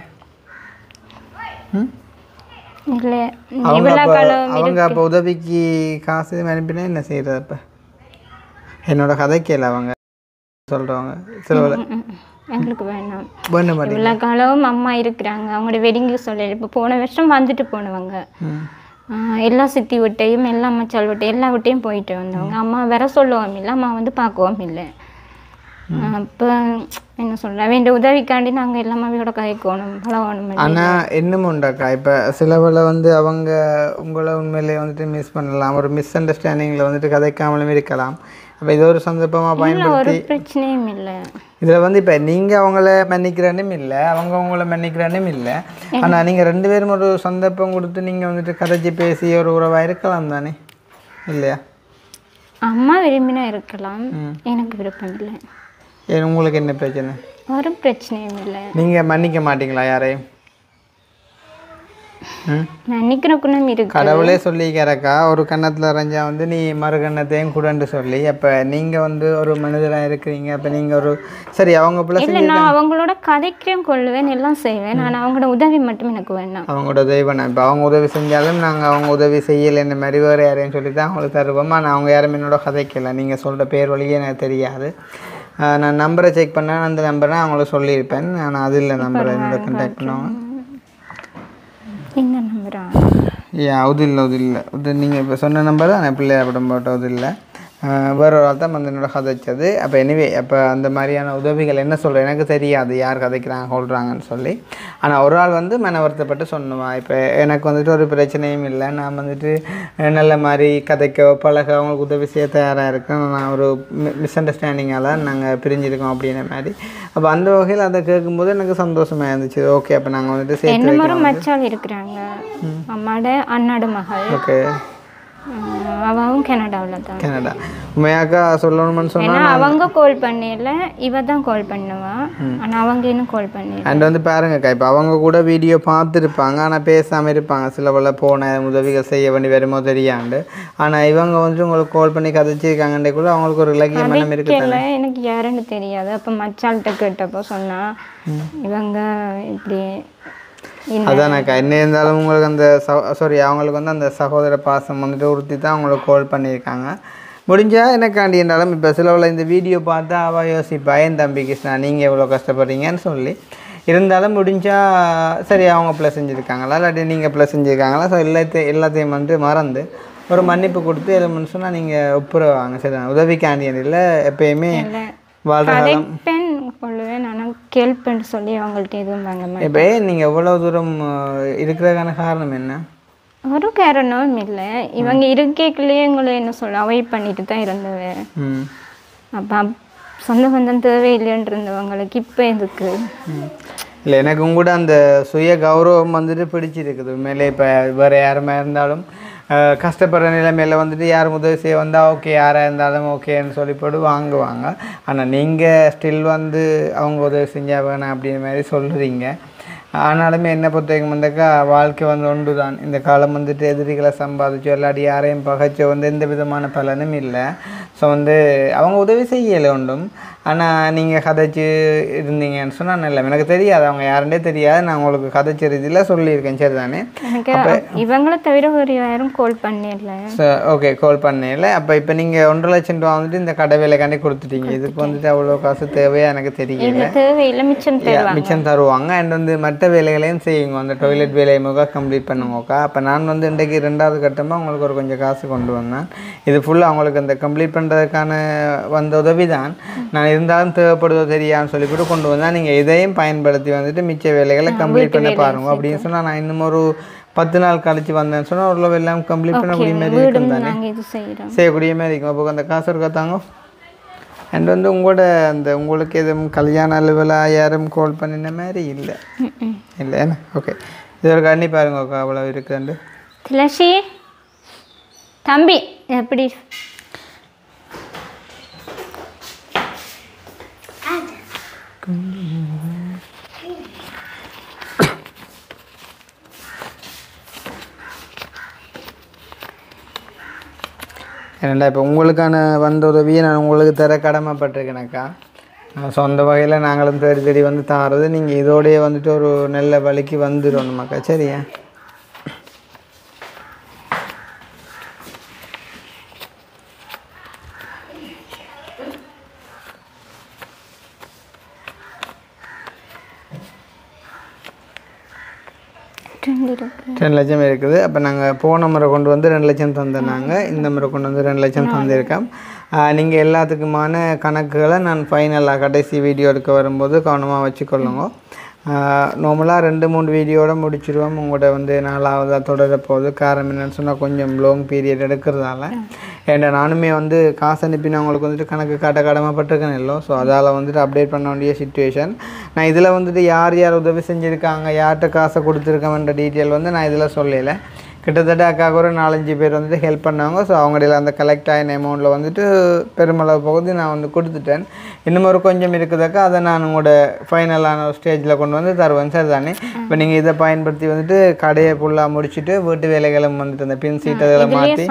ம் இல்லை அவங்க அவங்க அப்போ உதவிக்கு காசு அனுப்பினா என்ன செய்கிறது? அப்போ என்னோட கதைக்கல அவங்க சொல்கிறவங்க சில எங்களுக்கு வேணாம். இவ்வளோ காலம் அம்மா இருக்கிறாங்க, அவங்களோட வெட்டிங்கு சொல்லலை. இப்போ போன வருஷம் வந்துட்டு போனவங்க எல்லா சித்தி விட்டையும் எல்லா மச்சால் விட்டையும் எல்லா விட்டையும் போயிட்டு வந்தவங்க. அம்மா வர சொல்லவும் இல்லை, அம்மா வந்து பார்க்கவும் இல்லை. அப்போ என்ன சொல்கிறேன், வேண்டிய உதவிக்காண்டி நாங்கள் எல்லாமே அவையோட கதைக்கணும் பழகணும். ஆனால் இன்னும் உண்டாக்கா இப்போ சிலவில் வந்து அவங்க உங்களை உண்மையிலே வந்துட்டு மிஸ் பண்ணலாம், ஒரு மிஸ் அண்டர்ஸ்டாண்டிங்கில் வந்துட்டு கதைக்காமலும் இருக்கலாம். அப்போ இது ஒரு சந்தர்ப்பமாக பயன்படுத்தி ஒரு பிரச்சனையும் இல்லை. இதில் வந்து இப்போ நீங்கள் அவங்கள மன்னிக்கிறானும் இல்லை, அவங்க அவங்கள மன்னிக்கிறானும் இல்லை. ஆனால் நீங்கள் ரெண்டு பேரும் ஒரு சந்தர்ப்பம் கொடுத்து நீங்கள் வந்துட்டு கதைச்சி பேசி ஒரு உறவாக இருக்கலாம் தானே, இல்லையா? அம்மா விரும்பினா இருக்கலாம், எனக்கு விருப்பம் இல்லை. ஏன் உங்களுக்கு என்ன பிரச்சனை? ஒரு பிரச்சனையும் இல்லை. நீங்கள் மன்னிக்க மாட்டீங்களா யாரையும்? மன்னிக்கிற குணம் இருக்கு. கடவுளே சொல்லிக்கிறக்கா ஒரு கன்னத்தில் அரைஞ்சா வந்து நீ மறு கன்னத்தையும் கூடன்னு சொல்லி, அப்போ நீங்கள் வந்து ஒரு மனிதராக இருக்கிறீங்க. அப்போ நீங்கள் ஒரு சரி அவங்க பிள்ளை இல்லை, நான் அவங்களோட கதைக்கும் கொள்ளுவேன் எல்லாம் செய்வேன். நான் அவங்களோட உதவி மட்டும் எனக்கு வேணாம். அவங்களோட உதவி வேணாம். இப்போ அவங்க உதவி செஞ்சாலும் நாங்கள் அவங்க உதவி செய்யலை இந்த மாதிரி வேறு யாரையும் சொல்லி தான் அவங்களுக்கு தருவோம். ஆனால் அவங்க யாரும் என்னோட கதைக்கல. நீங்கள் சொல்கிற பேர் வழியே எனக்கு தெரியாது. நான் நம்பரை செக் பண்ணேன், அந்த நம்பரை அவங்கள சொல்லியிருப்பேன். ஆனால் அது இல்லை நம்பரை என்னோட கண்டாக்ட் பண்ணுவாங்க. என்ன நம்பரா? ஏன் அது இல்லை அது இல்லை அது நீங்கள் இப்போ சொன்ன நம்பர் தான் பிள்ளையார் படம் போட்டோம். அது இல்லை, வேற ஒரு ஆள் தான் வந்து என்னோட கதைச்சது. அப்போ எனிவே அப்போ அந்த மாதிரியான உதவிகள் என்ன சொல்கிறேன் எனக்கு தெரியாது யார் கதைக்கிறாங்க சொல்கிறாங்கன்னு சொல்லி. ஆனால் ஒரு ஆள் வந்து மன வருத்தப்பட்டு சொன்னுவான். இப்போ எனக்கு வந்துட்டு ஒரு பிரச்சனையும் இல்லை, நான் வந்துட்டு நல்ல மாதிரி கதைக்க பழக அவங்களுக்கு உதவி செய்ய தயாராக இருக்கேன். நான் ஒரு மிஸ் அண்டர்ஸ்டாண்டிங்கால் நாங்கள் பிரிஞ்சிருக்கோம் அப்படின்ற மாதிரி. அப்போ அந்த வகையில் அதை கேட்கும்போது எனக்கு சந்தோஷமாக இருந்துச்சு. ஓகே, அப்போ நாங்கள் வந்துட்டு சேர்த்து மச்சால் இருக்கிறாங்க, அம்மாட அண்ணாடு மகள். ஓகே, அவவும் கனடாவில் தான். கனடா உண்மையாக்கா சொல்லணும்னு சொன்னால் அவங்க கால் பண்ணல, இவ தான் கால் பண்ணுவான். ஆனால் அவங்க இன்னும் கால் பண்ணல. அண்ட் வந்து பாருங்கக்கா, இப்போ அவங்க கூட வீடியோ பார்த்துருப்பாங்க, ஆனால் பேசாமல் இருப்பாங்க. சில வேளை போன உதவிகள் செய்ய வேண்டி வருமோ தெரியாண்டு. ஆனால் இவங்க வந்து உங்களுக்கு கால் பண்ணி கதைச்சிருக்காங்கன்றே கூட அவங்களுக்கு ஒரு இலக்கிய மனம் இருக்குது. எனக்கு யாருன்னு தெரியாது. அப்போ மச்சால்கிட்ட கேட்டப்போ சொன்னா இவங்க இப்படி. அதானக்கா, என்ன இருந்தாலும் உங்களுக்கு அந்த சாரி அவங்களுக்கு வந்து அந்த சகோதர பாசம் வந்துட்டு உறுத்தி தான் அவங்களுக்கு கால் பண்ணியிருக்காங்க. முடிஞ்சால் எனக்காண்டி இருந்தாலும் இப்போ சிலவில் இந்த வீடியோ பார்த்தா அவள் யோசிப்பா, என் தம்பி கிருஷ்ணா நீங்கள் எவ்வளோ கஷ்டப்படுறீங்கன்னு சொல்லி. இருந்தாலும் முடிஞ்சால் சரி அவங்க ப்ளஸ் செஞ்சுருக்காங்களா இல்லாட்டி நீங்கள் ப்ளஸ் செஞ்சுருக்காங்களா, ஸோ எல்லாத்தையும் எல்லாத்தையும் வந்து மறந்து ஒரு மன்னிப்பு கொடுத்து எதுவும் சொன்னால் நீங்கள் ஒப்புரவாங்க. சரி, உதவிக்காண்டியன் இல்லை எப்பயுமே வாழ்கிறேன் கொள்ளுவேன். ஆனால் கேள்வின்னு சொல்லி அவங்கள்ட்ட எதுவும் வாங்க. இப்போ நீங்கள் எவ்வளோ தூரம் இருக்கிறதுக்கான காரணம் என்ன? ஒரு காரணமும் இல்லை. இவங்க இருக்கைக்குள்ளேயே எங்களை என்ன சொல்ல அவாய்ட் பண்ணிட்டு தான் இருந்தவன். அப்போ சொந்த பந்தம் தேவையில்லைன்னு இருந்தவங்களுக்கு இப்போ எதுக்கு? இல்லை, எனக்கு கூட அந்த சுய கௌரவம் வந்துட்டு பிடிச்சிருக்குது உண்மையிலே. இப்போ வேறு யாருமே இருந்தாலும் கஷ்டப்படுற நிலைமையில் வந்துட்டு யாரும் உதவி செய்ய வந்தால் ஓகே, யாராக இருந்தாலும் ஓகேன்னு சொல்லி போட்டு வாங்குவாங்க. ஆனால் நீங்கள் ஸ்டில் வந்து அவங்க உதவி செஞ்சால் வேணாம் அப்படின்ற மாதிரி சொல்கிறீங்க. ஆனாலுமே என்ன பொறுத்தவரைக்கும் வந்தாக்கா வாழ்க்கை வந்து ஒன்று தான். இந்த காலம் வந்துட்டு எதிரிகளை சம்பாதிச்சோ இல்லாட்டி யாரையும் பகைச்சோ வந்து எந்த விதமான பலனும் இல்லை. ஸோ வந்து அவங்க உதவி செய்யலை ஒன்றும். ஆனால் நீங்கள் கதைச்சி இருந்தீங்கன்னு சொன்னால் நல்ல எனக்கு தெரியாது அவங்க யாருன்னே தெரியாது நான் உங்களுக்கு கதைச்சி ரீதியில் சொல்லியிருக்கேன் சரி தானே எனக்கு இவங்கள தவிர ஒரு யாரும் கால் பண்ணிடல ஓகே கால் பண்ணல அப்போ இப்போ நீங்கள் ஒன்றரை லட்சம் ரூபா வந்துட்டு இந்த கடை வேலைக்காண்டி கொடுத்துட்டீங்க இதுக்கு வந்துட்டு அவ்வளோ காசு தேவையா எனக்கு தெரியல தேவையில்லை மிச்சம் தருவாங்க மிச்சம் தருவாங்க அண்ட் வந்து மற்ற வேலைகளையும் செய்யுங்க அந்த டாய்லெட் வேலையை முக கம்ப்ளீட் பண்ணுங்கக்கா அப்போ நான் வந்து இன்றைக்கு ரெண்டாவது கட்டமாக உங்களுக்கு ஒரு கொஞ்சம் காசு கொண்டு வந்தேன் இது ஃபுல்லாக அவங்களுக்கு அந்த கம்ப்ளீட் பண்ணுறதுக்கான வந்த உதவி தான் நான் இருந்தாலும் தேவைப்படுதோ தெரியான்னு சொல்லிவிட்டு கொண்டு வந்தால் நீங்கள் இதையும் பயன்படுத்தி வந்துட்டு மிச்ச வேலைகளை கம்ப்ளீட் பண்ண பாருங்க அப்படின்னு சொன்னால் நான் இன்னும் ஒரு பத்து நாள் கழிச்சு வந்தேன்னு சொன்னால் ஓரளவு எல்லாம் கம்ப்ளீட் பண்ணக்கூடிய மாதிரி இருக்கும் தானே செய்யக்கூடிய மாதிரி இருக்கும் அப்போ அந்த காசு இருக்கா தாங்க அண்ட் வந்து உங்களோட அந்த உங்களுக்கு எதுவும் கல்யாண அலுவலாக யாரும் கால் பண்ணின மாதிரி இல்லை இல்லை என்ன ஓகே இது ஒரு கண்ணி பாருங்க அவ்வளோ இருக்குதுண்டு துளசி தம்பி எப்படி ஏன்னா இப்போ உங்களுக்கான வந்த உதவியை நான் உங்களுக்கு தர கடமைப்பட்டிருக்கேனக்கா சொந்த வகையில் நாங்களும் தேடி தேடி வந்து தாரது நீங்கள் இதோடையே வந்துட்டு ஒரு நல்ல வழிக்கு வந்துடணுமாக்கா சரியா ரெண்டு லட்சம் இருக்குது அப்போ நாங்கள் போன முறை கொண்டு வந்து ரெண்டு லட்சம் தந்தனாங்க இந்த முறை கொண்டு வந்து ரெண்டு லட்சம் தந்திருக்கோம் நீங்கள் எல்லாத்துக்குமான கணக்குகளை நான் ஃபைனலாக கடைசி வீடியோ எடுக்க வரும்போது கவனமாக வச்சுக்கொள்ளுங்க நார்மலாக ரெண்டு மூணு வீடியோட முடிச்சிடுவோம் உங்கள்கிட்ட வந்து நாலாவதாக தொடர போகுது காரணம் என்னென்னு சொன்னால் கொஞ்சம் லாங் பீரியட் எடுக்கிறதால ஏன்டா நானுமே வந்து காசு அனுப்பி நான் உங்களுக்கு வந்துட்டு கணக்கு காட்ட கடமைப்பட்டிருக்கேன் இல்லை ஸோ அதால் வந்துட்டு அப்டேட் பண்ண வேண்டிய சுச்சுவேஷன் நான் இதில் வந்துட்டு யார் யார் உதவி செஞ்சுருக்காங்க யார்கிட்ட காசை கொடுத்துருக்கோன்ற டீட்டெயில் வந்து நான் இதில் சொல்லலை கிட்டத்தட்ட அக்காவுக்கு ஒரு நாலஞ்சு பேர் வந்துட்டு ஹெல்ப் பண்ணாங்க ஸோ அவங்கடையில் அந்த கலெக்ட் ஆகின அமௌண்ட்டில் வந்துட்டு பெருமளவு பகுதி நான் வந்து கொடுத்துட்டேன் இன்னும் ஒரு கொஞ்சம் இருக்குதாக்கா அதை நான் உங்களோட ஃபைனலான ஒரு ஸ்டேஜில் கொண்டு வந்து தருவேன் சார் தானே இப்போ நீங்கள் இதை பயன்படுத்தி வந்துட்டு கடையை ஃபுல்லாக முடிச்சுட்டு வீட்டு வேலைகளும் வந்துட்டு அந்த பின் சீட் அதெல்லாம் மாற்றி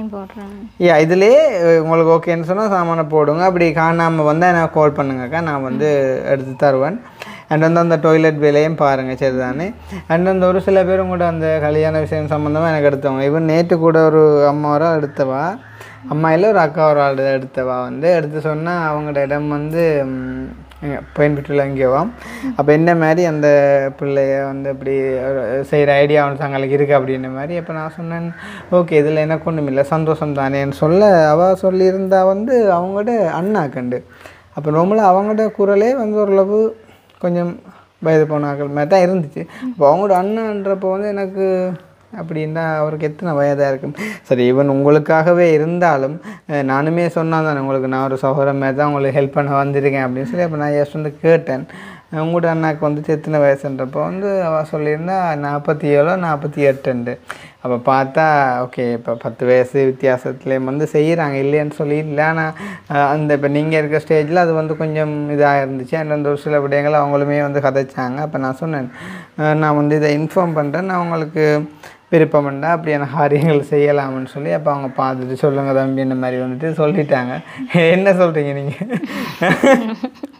யா இதிலே உங்களுக்கு ஓகேன்னு சொன்னால் சாமானை போடுங்க அப்படி காணாமல் வந்தால் எனக்கு கால் பண்ணுங்கக்கா நான் வந்து எடுத்து தருவேன் அண்ட் வந்து அந்த டாய்லெட் வேலையும் பாருங்கள் சரி தானே அண்ட் வந்து ஒரு சில பேரும் கூட அந்த கல்யாண விஷயம் சம்மந்தமாக எனக்கு எடுத்தவங்க இவன் நேற்று கூட ஒரு அம்மா ஒரு எடுத்தவா அம்மா இல்லை ஒரு அக்கா ஒரு ஆள் எடுத்தவா வந்து எடுத்து சொன்னால் அவங்களோட இடம் வந்து பயன்பெற்றுள்ள எங்கேவாம் அப்போ என்ன மாதிரி அந்த பிள்ளைய வந்து அப்படி செய்கிற ஐடியா அவனு தங்களுக்கு இருக்குது அப்படின்ற மாதிரி அப்போ நான் சொன்னேன் ஓகே இதில் எனக்கு ஒன்றும் இல்லை சந்தோஷம் தானேன்னு சொல்ல அவள் சொல்லியிருந்தா வந்து அவங்கள்ட அண்ணா கண்டு அப்போ நார்மலாக அவங்கள்ட குரலே வந்து ஓரளவு கொஞ்சம் வயது போனாக்கள் மாதிரி தான் இருந்துச்சு அப்போ அவங்களோட அண்ணான்றப்போ வந்து எனக்கு அப்படின்னா அவருக்கு எத்தனை வயதாக இருக்கும் சரி ஈவன் உங்களுக்காகவே இருந்தாலும் நானுமே சொன்னால் தானே உங்களுக்கு நான் ஒரு சகோதரன் மாதிரி தான் உங்களுக்கு ஹெல்ப் பண்ண வந்திருக்கேன் அப்படின்னு சொல்லி அப்போ நான் ஜஸ்ட் வந்து கேட்டேன் உங்களோட அண்ணாக்கு வந்துட்டு எத்தனை வயசுன்றப்போ வந்து அவள் சொல்லியிருந்தா நாற்பத்தி ஏழோ நாற்பத்தி எட்டுண்டு அப்போ பார்த்தா ஓகே இப்போ பத்து வயசு வித்தியாசத்துலேயும் வந்து செய்கிறாங்க இல்லைன்னு சொல்லி இல்லை ஆனால் அந்த இப்போ நீங்கள் இருக்க ஸ்டேஜில் அது வந்து கொஞ்சம் இதாக இருந்துச்சு அண்ட் அந்த ஒரு சில விடயங்கள் அவங்களுமே வந்து கதைச்சாங்க அப்போ நான் சொன்னேன் நான் வந்து இதை இன்ஃபார்ம் பண்ணுறேன் நான் உங்களுக்கு விருப்பம்ண்டா அப்படியான காரியங்கள் செய்யலாம்னு சொல்லி அப்போ அவங்க பார்த்துட்டு சொல்லுங்கள் தம்பி இந்த மாதிரி வந்துட்டு சொல்லிட்டாங்க என்ன சொல்கிறீங்க நீங்கள்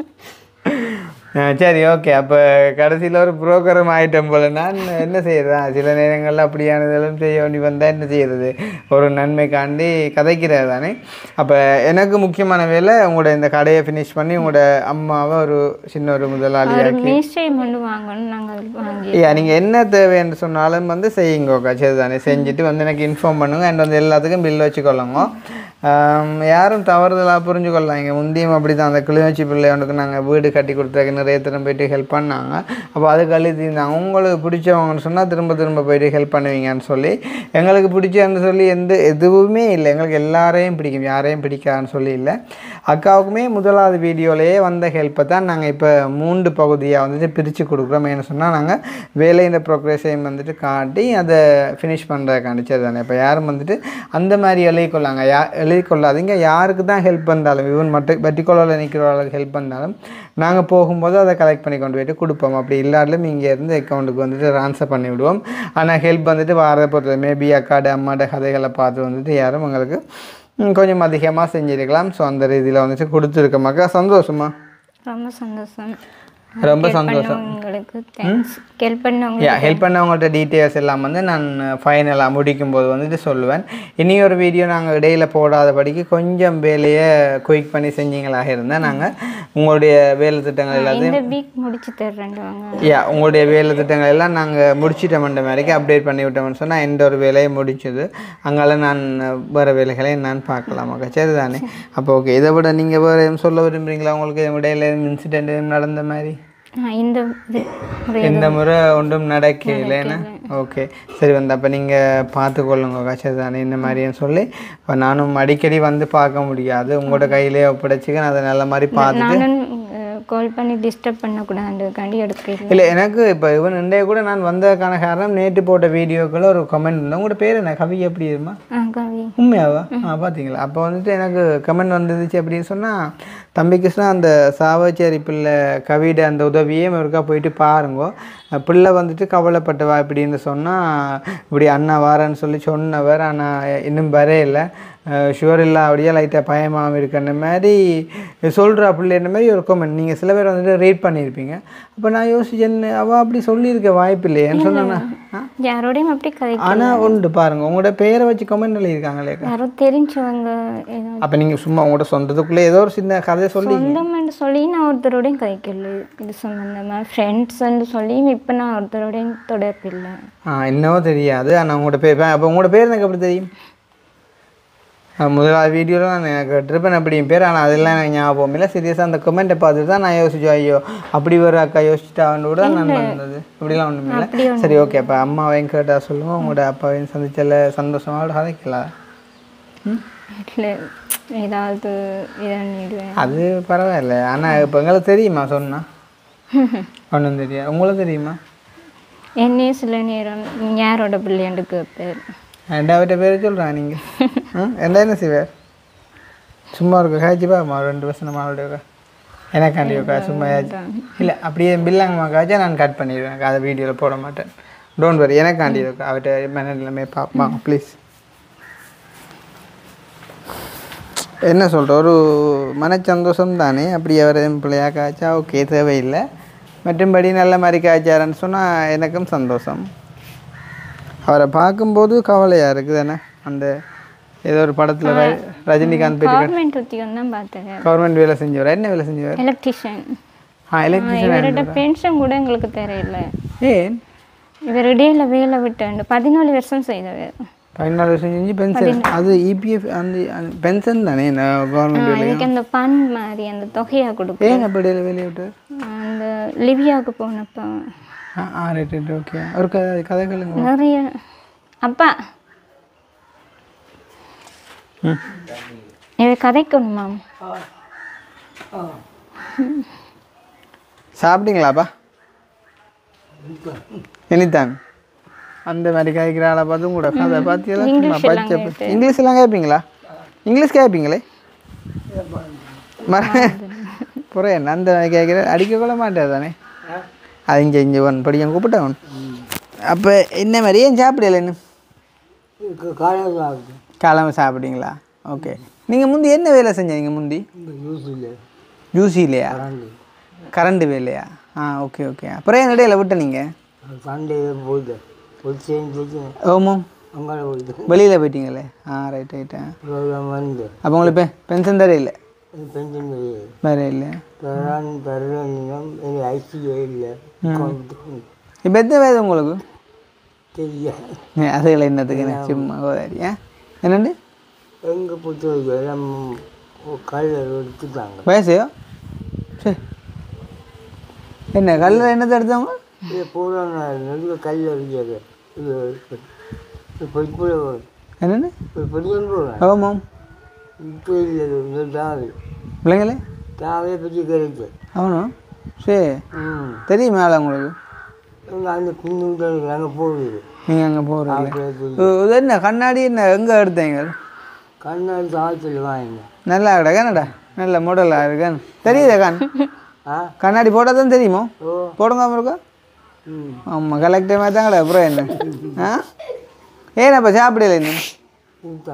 சரி ஓகே அப்போ கடைசியில் ஒரு புரோக்கரும் ஆகிட்டேன் போல் நான் என்ன செய்கிறேன் சில நேரங்களில் அப்படியானதெல்லாம் செய்ய வேண்டி வந்தால் என்ன செய்கிறது ஒரு நன்மைக்காண்டி கதைக்கிறது தானே அப்போ எனக்கு முக்கியமான வேலை உங்களோட இந்த கடையை ஃபினிஷ் பண்ணி உங்களோட அம்மாவை ஒரு சின்ன ஒரு முதலாளியாக்கி ஐயா நீங்கள் என்ன தேவைன்னு சொன்னாலும் வந்து செய்யுங்கக்கா சரி தானே செஞ்சுட்டு வந்து எனக்கு இன்ஃபார்ம் பண்ணுங்கள் அண்ட் வந்து எல்லாத்துக்கும் பில் வச்சுக்கொள்ளுங்க யாரும் தவறுதலாக புரிஞ்சு கொள்ளலாம் இங்கே முந்தியும் அப்படி தான் அந்த கிளிநொச்சி பிள்ளைகளுக்கு நாங்கள் வீடு கட்டி கொடுத்தாக்க நிறைய திரும்ப போயிட்டு ஹெல்ப் பண்ணாங்க அப்போ அது கழித்திருந்தாங்க உங்களுக்கு பிடிச்சவங்கன்னு சொன்னால் திரும்ப திரும்ப போயிட்டு ஹெல்ப் பண்ணுவீங்கன்னு சொல்லி எங்களுக்கு பிடிச்சன்னு சொல்லி எந்த எதுவுமே இல்லை எங்களுக்கு எல்லாரையும் பிடிக்கும் யாரையும் பிடிக்காதுன்னு சொல்லி இல்லை அக்காவுக்குமே முதலாவது வீடியோலேயே வந்த ஹெல்ப்பை தான் நாங்கள் இப்போ மூன்று பகுதியாக வந்துட்டு பிரித்து கொடுக்குறோம் ஏன்னு சொன்னால் நாங்கள் வேலையின் ப்ரோக்ரஸையும் வந்துட்டு காட்டி அதை ஃபினிஷ் பண்ணுறதுக்காண்டி சரி தானே இப்போ யாரும் வந்துட்டு அந்த மாதிரி எழுதி கொள்ளாங்க யா எழுதி கொள்ளாதீங்க யாருக்கு தான் ஹெல்ப் பண்ணாலும் ஈவன் மட்டும் பர்டிகுலரில் நிற்கிறவர்களுக்கு ஹெல்ப் பண்ணாலும் நாங்கள் போகும்போது அதை கலெக்ட் பண்ணி கொண்டு போய்ட்டு கொடுப்போம் அப்படி இல்லாட்டிலும் இங்கே இருந்து அக்கௌண்ட்டுக்கு வந்துட்டு ட்ரான்ஸ்ஃபர் பண்ணி விடுவோம் ஆனால் ஹெல்ப் வந்துட்டு வாரதை பொறுத்தது மேபி அக்காட அம்மாட கதைகளை பார்த்து வந்துட்டு யாரும் எங்களுக்கு கொஞ்சம் அதிகமாக செஞ்சுருக்கலாம். ஸோ அந்த ரீதியில் வந்துட்டு கொடுத்துருக்கமாக்கா சந்தோஷமா? ரொம்ப சந்தோஷம். ரொம்ப சந்தோஷம். உங்களுக்கு தேங்க்ஸ். ஹெல்ப் பண்ணவங்க யா ஹெல்ப் பண்ணவங்கள்ட்ட டீட்டெயில்ஸ் எல்லாம் வந்து நான் ஃபைனலாக முடிக்கும்போது வந்துட்டு சொல்லுவேன். இனி ஒரு வீடியோ நாங்கள் இடையில் போடாதபடிக்கு கொஞ்சம் வேலையை குயிக் பண்ணி செஞ்சீங்களாக இருந்தால் நாங்கள் உங்களுடைய வேலை திட்டங்கள் எல்லாத்தையும் இந்த வீக் முடிச்சு தர்றேன்வாங்க. யா உங்களுடைய வேலை திட்டங்கள் எல்லாம் நாங்கள் முடிச்சிட்டோம்ன்ற மாதிரிக்கு அப்டேட் பண்ணி விட்டோம்னு சொன்னால் எந்த ஒரு வேலையை முடிச்சது அங்கால நான் வேறு வேலைகளை நான் பார்க்கலாமாக்கா. சரி தானே? அப்போ ஓகே. இதை விட நீங்கள் வேறு எதுவும் சொல்ல விரும்புகிறீங்களா? உங்களுக்கு இடையில இன்சிடென்ட் எதுவும் நடந்த மாதிரி? இந்த இந்த முறை ஒன்றும் நடக்கலைன்னா ஓகே சரி வந்து அப்போ நீங்கள் பார்த்துக்கொள்ளுங்க சரி தானே இந்த மாதிரின்னு சொல்லி இப்போ நானும் அடிக்கடி வந்து பார்க்க முடியாது. உங்களோட கையிலே ஒப்படைச்சிக்க அதை நல்ல மாதிரி பார்த்துட்டு கால் பண்ணி டிஸ்டர்ப் பண்ணக்கூடாதுக்காண்டி எடுக்க இல்லை. எனக்கு இப்போ இவன் இன்றைய கூட நான் வந்ததுக்கான காரணம் நேற்று போட்ட வீடியோக்குள்ள ஒரு கமெண்ட் இல்லை. உங்களோட பேர் என்ன? கவி எப்படி இருமா? உண்மையாவா? ஆ பார்த்தீங்களா? அப்போ வந்துட்டு எனக்கு கமெண்ட் வந்துருச்சு அப்படின்னு சொன்னால் தம்பி கிருஷ்ணா அந்த சாவச்சேரி பிள்ளை கவிட அந்த உதவியே ஒருக்கா போயிட்டு பாருங்கோ. பிள்ளை வந்துட்டு கவலைப்பட்டவா இப்படின்னு சொன்னால் இப்படி அண்ணா வாரன்னு சொல்லி சொன்னவர் ஆனால் இன்னும் வரையில்லை ஷுவர் இல்லை அப்படியே லைட்டாக பயமாகவும் இருக்குன்ற மாதிரி சொல்கிறா பிள்ளைன்ற மாதிரி ஒரு கமெண்ட் நீங்கள் சில பேர் வந்துட்டு ரீட் பண்ணியிருப்பீங்க. அப்போ நான் யோசிச்சேன் அவள் அப்படி சொல்லியிருக்க வாய்ப்பு இல்லையேன்னு சொன்னேன்னா யாரோடையும் அப்படி கதை ஆனால் உண்டு பாருங்கள் உங்களோட பேரை வச்சு கமெண்ட் எழுதியிருக்காங்களே யாரோ தெரிஞ்சவங்க. அப்போ நீங்கள் சும்மா உங்களோட சொந்தத்துக்குள்ளே ஏதோ ஒரு சின்ன கதையை சொல்லி சொந்தம்னு சொல்லி நான் ஒருத்தரோடையும் கதைக்கல இது சம்மந்தமாக ஃப்ரெண்ட்ஸ்ன்னு சொல்லி இப்போ நான் ஒருத்தரோடையும் தொடர்பில்லை. ஆ என்னவோ தெரியாது. ஆனால் உங்களோட பேர் அப்போ உங்களோட பேர் எனக்கு எப்படி தெரியும்? முதலாவது வீடியோவில் நான் எனக்கு ட்ரிப்பன் அப்படியும் பேர் ஆனால் அதெல்லாம் எனக்கு ஞாபகம் இல்லை. சீரியஸாக அந்த கமெண்ட்டை பார்த்துட்டு தான் நான் யோசிச்சோம் ஐயோ அப்படி ஒரு அக்கா யோசிச்சுட்டான்னு கூட நான் வந்தது. இப்படிலாம் ஒன்றும் இல்லை. சரி ஓகே. அப்போ அம்மாவையும் கேட்டால் சொல்லுங்கள் உங்களோட அப்பாவையும் சந்திச்சல சந்தோஷமாக கதைக்கலாம். இல்லை ஏதாவது அது பரவாயில்ல. ஆனால் இப்போ எங்களுக்கு தெரியுமா சொன்னால் ஒன்றும் தெரியாது. உங்களுக்கு தெரியுமா? என்னே சில நேரம் யாரோட பிள்ளையாண்டுக்கு பேர் ரெண்டாவது பேர் சொல்கிறான் நீங்கள் என்ன என்ன செய்வார்? சும்மா இருக்க காய்ச்சிப்பா அம்மா ரெண்டு வருஷம் மாவோட எனக்காண்டி இருக்கா சும்மா இல்லை அப்படியே பில்லாங்கம்மா காய்ச்சா நான் கட் பண்ணிடுவேன். அதை வீடியோவில் போட மாட்டேன். Don't worry. எனக்காண்டி இருக்கா அவர்கிட்ட மேனேஜ்லமே பார்ப்பாங்க ப்ளீஸ். என்ன சொல்கிற ஒரு மனச்சந்தோஷம் தானே. அப்படி அவர் பிள்ளையாக காய்ச்சா ஓகே தேவையில்லை. மற்றும்படி நல்ல மாதிரி காய்ச்சாரன்னு சொன்னால் எனக்கும் சந்தோஷம். அவரை பார்க்கும்போது கவலையாக இருக்குது தானே. அந்த ஏதோ ஒரு படத்தில் ரஜினிகாந்த் போயிட்டு கவர்மெண்ட் உத்தியோகம் தான் பார்த்தேன். கவர்மெண்ட் வேலை செஞ்சவர். என்ன வேலை செஞ்சவர்? எலக்ட்ரிஷியன். ஆ எலக்ட்ரிஷியன். இவரோட பென்ஷன் கூட எங்களுக்கு தெரியல. ஏன்? இவர் இடையில வேலை விட்டு பதினாலு வருஷம் செய்தவர். பதினாலு வருஷம் செஞ்சு பென்ஷன் அது இபிஎஃப் அந்த பென்ஷன் தானே கவர்மெண்ட் வேலை. அதுக்கு அந்த பண் மாதிரி அந்த தொகையாக கொடுக்கும். ஏன் அப்படி வேலையை விட்டு? அந்த லிபியாவுக்கு போனப்போ. ஆ ரைட் ரைட் ஓகே. ஒரு கதை கதைகளுங்க நிறைய அப்பா ம் இவ கதைக்கணுமா? சாப்பிட்டீங்களாப்பா? இனிதான் அந்த மாதிரி காய்க்கிற ஆளை பார்த்து கூட கதை பார்த்தீங்களா? பச்சை இங்கிலீஷ் எல்லாம் கேட்பீங்களா? இங்கிலீஷ் கேட்பீங்களே மர புற என்ன அந்த கேட்குற அடிக்க கொள்ள மாட்டேன் தானே. அது இங்கே இங்கே ஒன் படிக்க கூப்பிட்டேன் ஒன். அப்போ என்ன மாதிரி ஏன் சாப்பிடல இன்னும்? காலமை சாப்பிட்டீங்களா? ஓகே. நீங்கள் முந்தி என்ன வேலை செஞ்சீங்க முந்தி? ஜூசி இல்லையா? கரண்ட் வேலையா? ஆ ஓகே ஓகே. அப்புறம் ஏன் இடையில விட்ட நீங்கள்? ஓமோ வெளியில் போயிட்டீங்களே. ஆ ரைட் ரைட்டா. அப்போ உங்களுக்கு பெ பென்ஷன் தர இல்லை? வேறு இல்லை. இப்போ எத்தனை வயது உங்களுக்கு? அதுகளை என்னத்துக்கு சும்மா கோதாரி. ஆ என்னண்டு எங்கள் புத்தகம் எடுத்துட்டாங்க வயசையோ? சரி என்ன கல்லில் என்னத்தை எடுத்தவங்க? கல் அடிக்காது என்னென்னு ஆமாம் இப்போ இல்லை தாவி பிள்ளைங்களே தாவையை பற்றி கிடைக்கு அவனும் சரி தெரியுமா ஆளா உங்களுக்கு? அந்த பின்னு அங்கே போகுது. நீங்கள் அங்கே போகிறீங்க. இது என்ன கண்ணாடி என்ன எங்கே எடுத்தீங்க? கண்ணாடி சாய்ச்சல் வாங்க நல்லா கடை கண்ணடா நல்ல மாடலாக இருக்கான்னு தெரியுதா கண்? ஆ கண்ணாடி போட்டால் தான் தெரியுமோ? ஓ போடுங்க இருக்கா? ம் ஆமாம் கலெக்டே மாதிரி தான் கடை அப்புறம் என்ன? ஆ ஏன் அப்போ சாப்பிடல இன்னும்?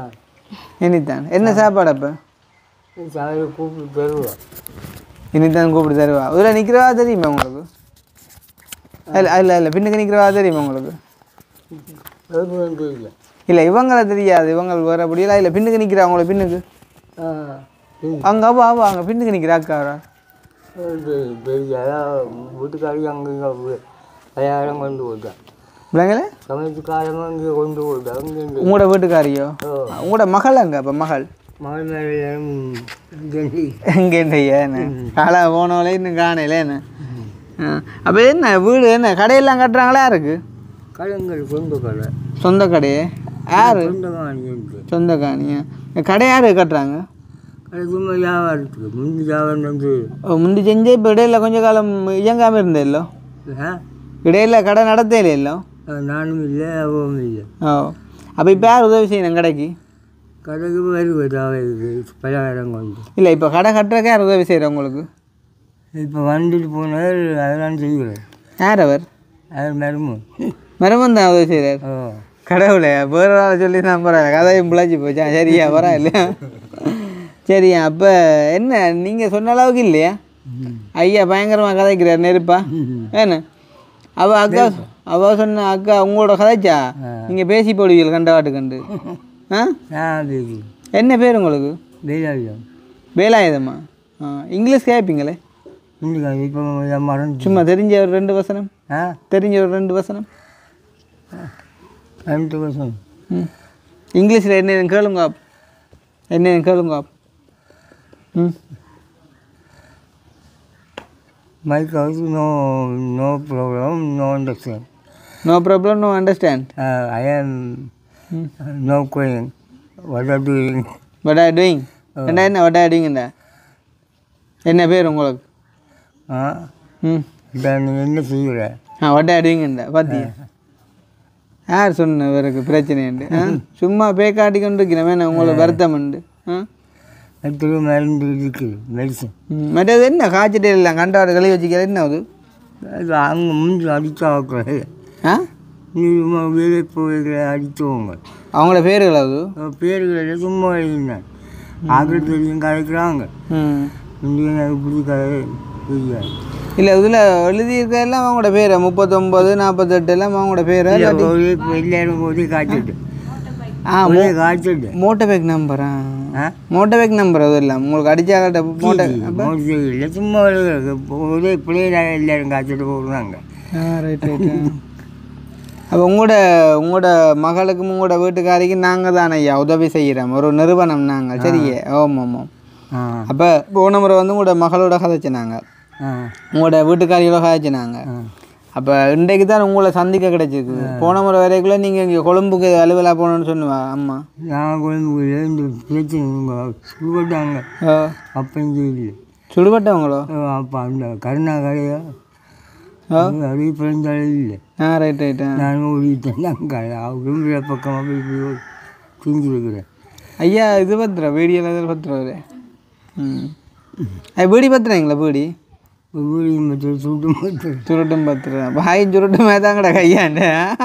இனித்தான் என்ன சாப்பாடு அப்போ சாலை கூப்பிட்டு தருவா இனித்தான் கூப்பிட்டு தருவா அதில் நிற்கிறவா தெரியுமா உங்களுக்கு இல்லை இல்லை இல்லை பின்னுக்கு நிற்கிறவா தெரியுமா உங்களுக்கு தெரியல இல்லை இவங்களை தெரியாது இவங்க வேறு அப்படியெல்லாம் இல்லை பின்னுக்கு நிற்கிறா அவங்கள பின்னுக்கு அங்கே அவா அவா அங்கே பின்னுக்கு நிற்கிறா அக்காரா தெரியாத வீட்டுக்காரி அங்கே கல்யாணம் கொண்டு போட்டா பிள்ளைங்களே சமைச்சு காலமாக அங்கே கொண்டு போட்டா அங்கே உங்களோட வீட்டுக்காரியோ உங்களோட மகள் அங்கே அப்போ மகள் மகள் மேலே எங்கேண்டையாண்ணே காலா போனவளே இன்னும் காணையிலேண்ணே அப்போ என்ன வீடு என்ன கடையெல்லாம் கட்டுறாங்களா யாருக்கு கடைங்கள் சொந்த கடை சொந்த கடையே யார் சொந்த காணி சொந்த காணியா கடை யார் கட்டுறாங்க கடை சும்மா வியாபாரத்துக்கு முந்தி வியாபாரம் வந்து ஓ முந்தி செஞ்சே இப்போ இடையில கொஞ்ச காலம் இயங்காமல் இருந்தேல்லோ இடையில கடை நடத்தே இல்லோ நானும் இல்லை அவவும் இல்லை ஓ அப்போ இப்போ யார் உதவி செய்யணும் கடைக்கு கடைக்கு வருவது பலகாரம் கொண்டு இல்லை இப்போ கடை கட்டுறக்கே யார் உதவி செய்கிறேன் உங்களுக்கு இப்போ வந்துட்டு போனால் அதெல்லாம் செய்கிறேன் யார் அவர் அது மருமம் மரமன் தான் உதவி செய்கிறார் ஓ கடவுளே வேறு ஆள் சொல்லி தான் பரவாயில்ல கதையும் பிழைச்சி போச்சா சரியா பரவாயில்லையா சரியா அப்போ என்ன நீங்கள் சொன்ன அளவுக்கு இல்லையா ஐயா பயங்கரமாக கதைக்கிறார் நெருப்பா ஏன்னு அவள் அக்கா அவள் சொன்ன அக்கா உங்களோட கதைச்சா நீங்கள் பேசி போடுவீங்க கண்டவாட்டு கண்டு ஆ என்ன பேர் உங்களுக்கு வேலாயுதம் வேலாயுதம்மா ஆ இங்கிலீஷ் கேட்பீங்களே இப்போ மறந்து சும்மா தெரிஞ்ச ஒரு ரெண்டு வசனம் ஆ தெரிஞ்ச ஒரு ரெண்டு வசனம் ரெண்டு வருஷம் ம் இங்கிலீஷில் என்ன கேளுங்க என்ன கேளுங்க ம் My house, no, no problem, no understand. No problem no understand Uh, I am no going. What are doing? What are doing என்ன என்ன வட் ஆர் டூயிங்கண்டா என்ன பேர் உங்களுக்கு ஆ ம் நான் என்ன செய்கிற ஆ வட் ஆர் டூயிங்கண்டா பார்த்தியா யார் சொன்ன இவருக்கு பிரச்சனைண்டு ஆ சும்மா பேக்காட்டி கொண்டு இருக்கிறேன் உங்களை வருத்தம் உண்டு ஆ மற்ற மருந்து இருக்குது மெடிசன் ம் மற்றது என்ன காய்ச்சிட்டே இல்லை கண்டாடு கழுவி வச்சுக்கிற என்ன அது அது அங்கே முந்தி அடித்தாக்க ஆ நீ சும்மா வேலை போய் அடித்தவங்க அவங்களோட பேர்கள் அது பேர்களை சும்மா எழுதினேன் ஆக்கள் தெரியும் கதைக்கிறாங்க ம் இங்கே எனக்கு இப்படி கதை தெரியாது இல்லை இதில் எழுதியிருக்கெல்லாம் அவங்களோட பேரை முப்பத்தொம்பது நாற்பத்தெட்டு எல்லாம் அவங்களோட பேரை ஒரே எல்லாரும் ஒரே காய்ச்சிட்டு ஆ ஒரே காய்ச்சிட்டு மோட்டர் பேக் நம்பரா ஆ மோட்டர் பேக் நம்பர் அது இல்லை உங்களுக்கு அடிச்சா கட்ட மோட்டர் மோட்டர் இல்லை சும்மா ஒரே பிள்ளைங்க எல்லாரும் காய்ச்சிட்டு போடுறாங்க ஆ ரைட் ரைட் அப்போ உங்களோட உங்களோட மகளுக்கும் உங்களோட வீட்டுக்காரிக்கு நாங்கள் தான் ஐயா உதவி செய்கிறோம் ஒரு நிறுவனம் நாங்கள் சரியே ஓம் ஆமாம் ஆ அப்போ போன முறை வந்து உங்களோட மகளோட கதைச்சினாங்க ஆ உங்களோட வீட்டுக்காரியோட கதைச்சினாங்க அப்போ இன்றைக்கு தான் உங்களை சந்திக்க கிடைச்சிருக்குது போன முறை வரைக்குள்ளே நீங்கள் இங்கே கொழும்புக்கு அலுவலாக போகணுன்னு சொன்னுவா அம்மா நான் குழம்பு இந்த பிரச்சனை சுடுபட்டாங்க ஓ அப்போ இல்லை சுடுபட்டவங்களோ அப்போ அந்த கருணா கடையா ஓ அது பிறந்தாலே இல்லை ஆ ரைட் ரைட் ஆ நான் ஓடிட்டேன் நாங்கள் அவரும் பக்கமாக போய் போய் செஞ்சுருக்கிறேன் ஐயா இது பத்திரம் வீடியோவில் இதில் பத்திரம் ம் அது வீடி பத்திரங்களா வீடி வீடு மட்டும் சுட்டு மட்டும் சுருட்டும் பத்திரம் பாயும் சுருட்டுமே தாங்கடா கையாண்டு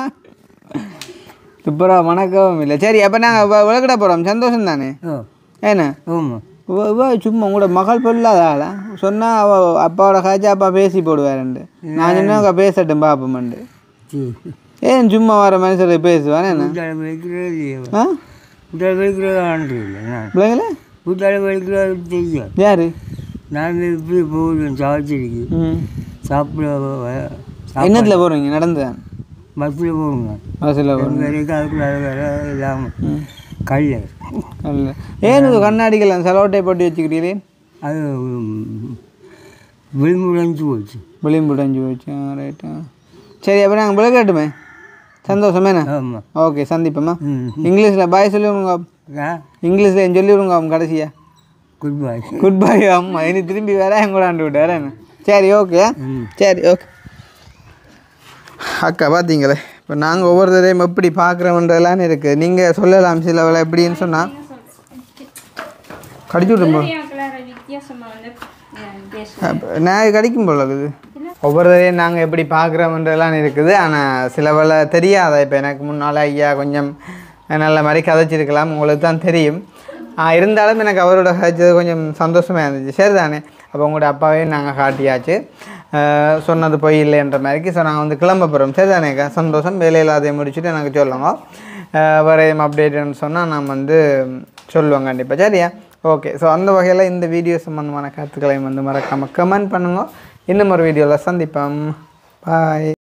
துப்புரா வணக்கம் இல்லை சரி அப்போ நாங்கள் விளக்கிட போகிறோம் சந்தோஷம் தானே ஓ ஏண்ணா ஆமாம் இவ இவ சும்மா உங்களோட மகள் பொல்லாத ஆளா சொன்னால் அவள் அப்பாவோட காய்ச்சா அப்பா பேசி போடுவாருண்டு நான் சொன்னா பேசட்டும் பாப்போம்ண்டு சரி ஏன் சும்மா வர மனுஷரை பேசுவான் என்ன வீட்டால் வைக்கிறதே இல்லையே ஆ வீட்டால் வைக்கிறதா ஆண்டு இல்லை நான் பிள்ளைங்களே வீட்டால் வைக்கிறது தெரியும் யார் நான் எப்படி போகுது சாவச்சிருக்கு ம் சாப்பிட என்னத்தில் போகிறீங்க நடந்துதான் பஸ்ஸில் போகணுங்க பஸ்ஸில் போகிறீங்க வரைக்கும் அதுக்குள்ள அது வேற இல்லாமல் கல் இல்லை ஏன் இது கண்ணாடிகள் அந்த செலோட்டை போட்டு வச்சுக்கிறீங்களே அது விளிம்புடைஞ்சு போச்சு விளிம்புடைஞ்சு போச்சு ஆ ரைட்டா சரி அப்போ நாங்கள் விளக்கட்டுமே சந்தோஷமேண்ணா ஆமாம் ஓகே சந்திப்போம்மா ம் இங்கிலீஷில் பாய் சொல்லி விடுங்க ஆ இங்கிலீஷில் சொல்லி விடுங்க அவங்க கடைசியா குட் பாய் குட் பை அம்மா இனி திரும்பி வேற என் கூட ஆண்டு விட்டார் என்ன சரி ஓகே ம் சரி ஓகே அக்கா பார்த்தீங்களே இப்போ நாங்கள் ஒவ்வொரு தடையும் எப்படி பார்க்குறோன்றதெல்லாம் இருக்குது நீங்கள் சொல்லலாம் சில வேலை எப்படின்னு சொன்னால் கடிச்சு விட்டுரும்போ நான் கடிக்கும் போல இருக்குது ஒவ்வொரு தடையும் நாங்கள் எப்படி பார்க்குறோன்றதெல்லாம் இருக்குது ஆனால் சில வேலை தெரியாத இப்போ எனக்கு முன்னால் ஐயா கொஞ்சம் நல்ல மாதிரி கதைச்சிருக்கலாம், உங்களுக்கு தான் தெரியும். இருந்தாலும் எனக்கு அவரோட கதைச்சது கொஞ்சம் சந்தோஷமாக இருந்துச்சு. சரி தானே, அப்போ உங்களோட அப்பாவையும் நாங்கள் காட்டியாச்சு, சொன்னது பொய் இல்லைன்ற மாதிரிக்கு. ஸோ நாங்கள் வந்து கிளம்ப போகிறோம். சரி தானேக்கா, சந்தோஷம். வேலையில் அதை முடிச்சுட்டு எனக்கு சொல்லுங்க. வேறு எதுவும் அப்டேட்டுன்னு சொன்னால் நான் வந்து சொல்லுவேன் கண்டிப்பாக. சரியா, ஓகே. ஸோ அந்த வகையில் இந்த வீடியோ சம்மந்தமான கருத்துக்களையும் வந்து மறக்காமல் கமெண்ட் பண்ணுங்க. இன்னும் ஒரு வீடியோவில் சந்திப்போம். பாய்.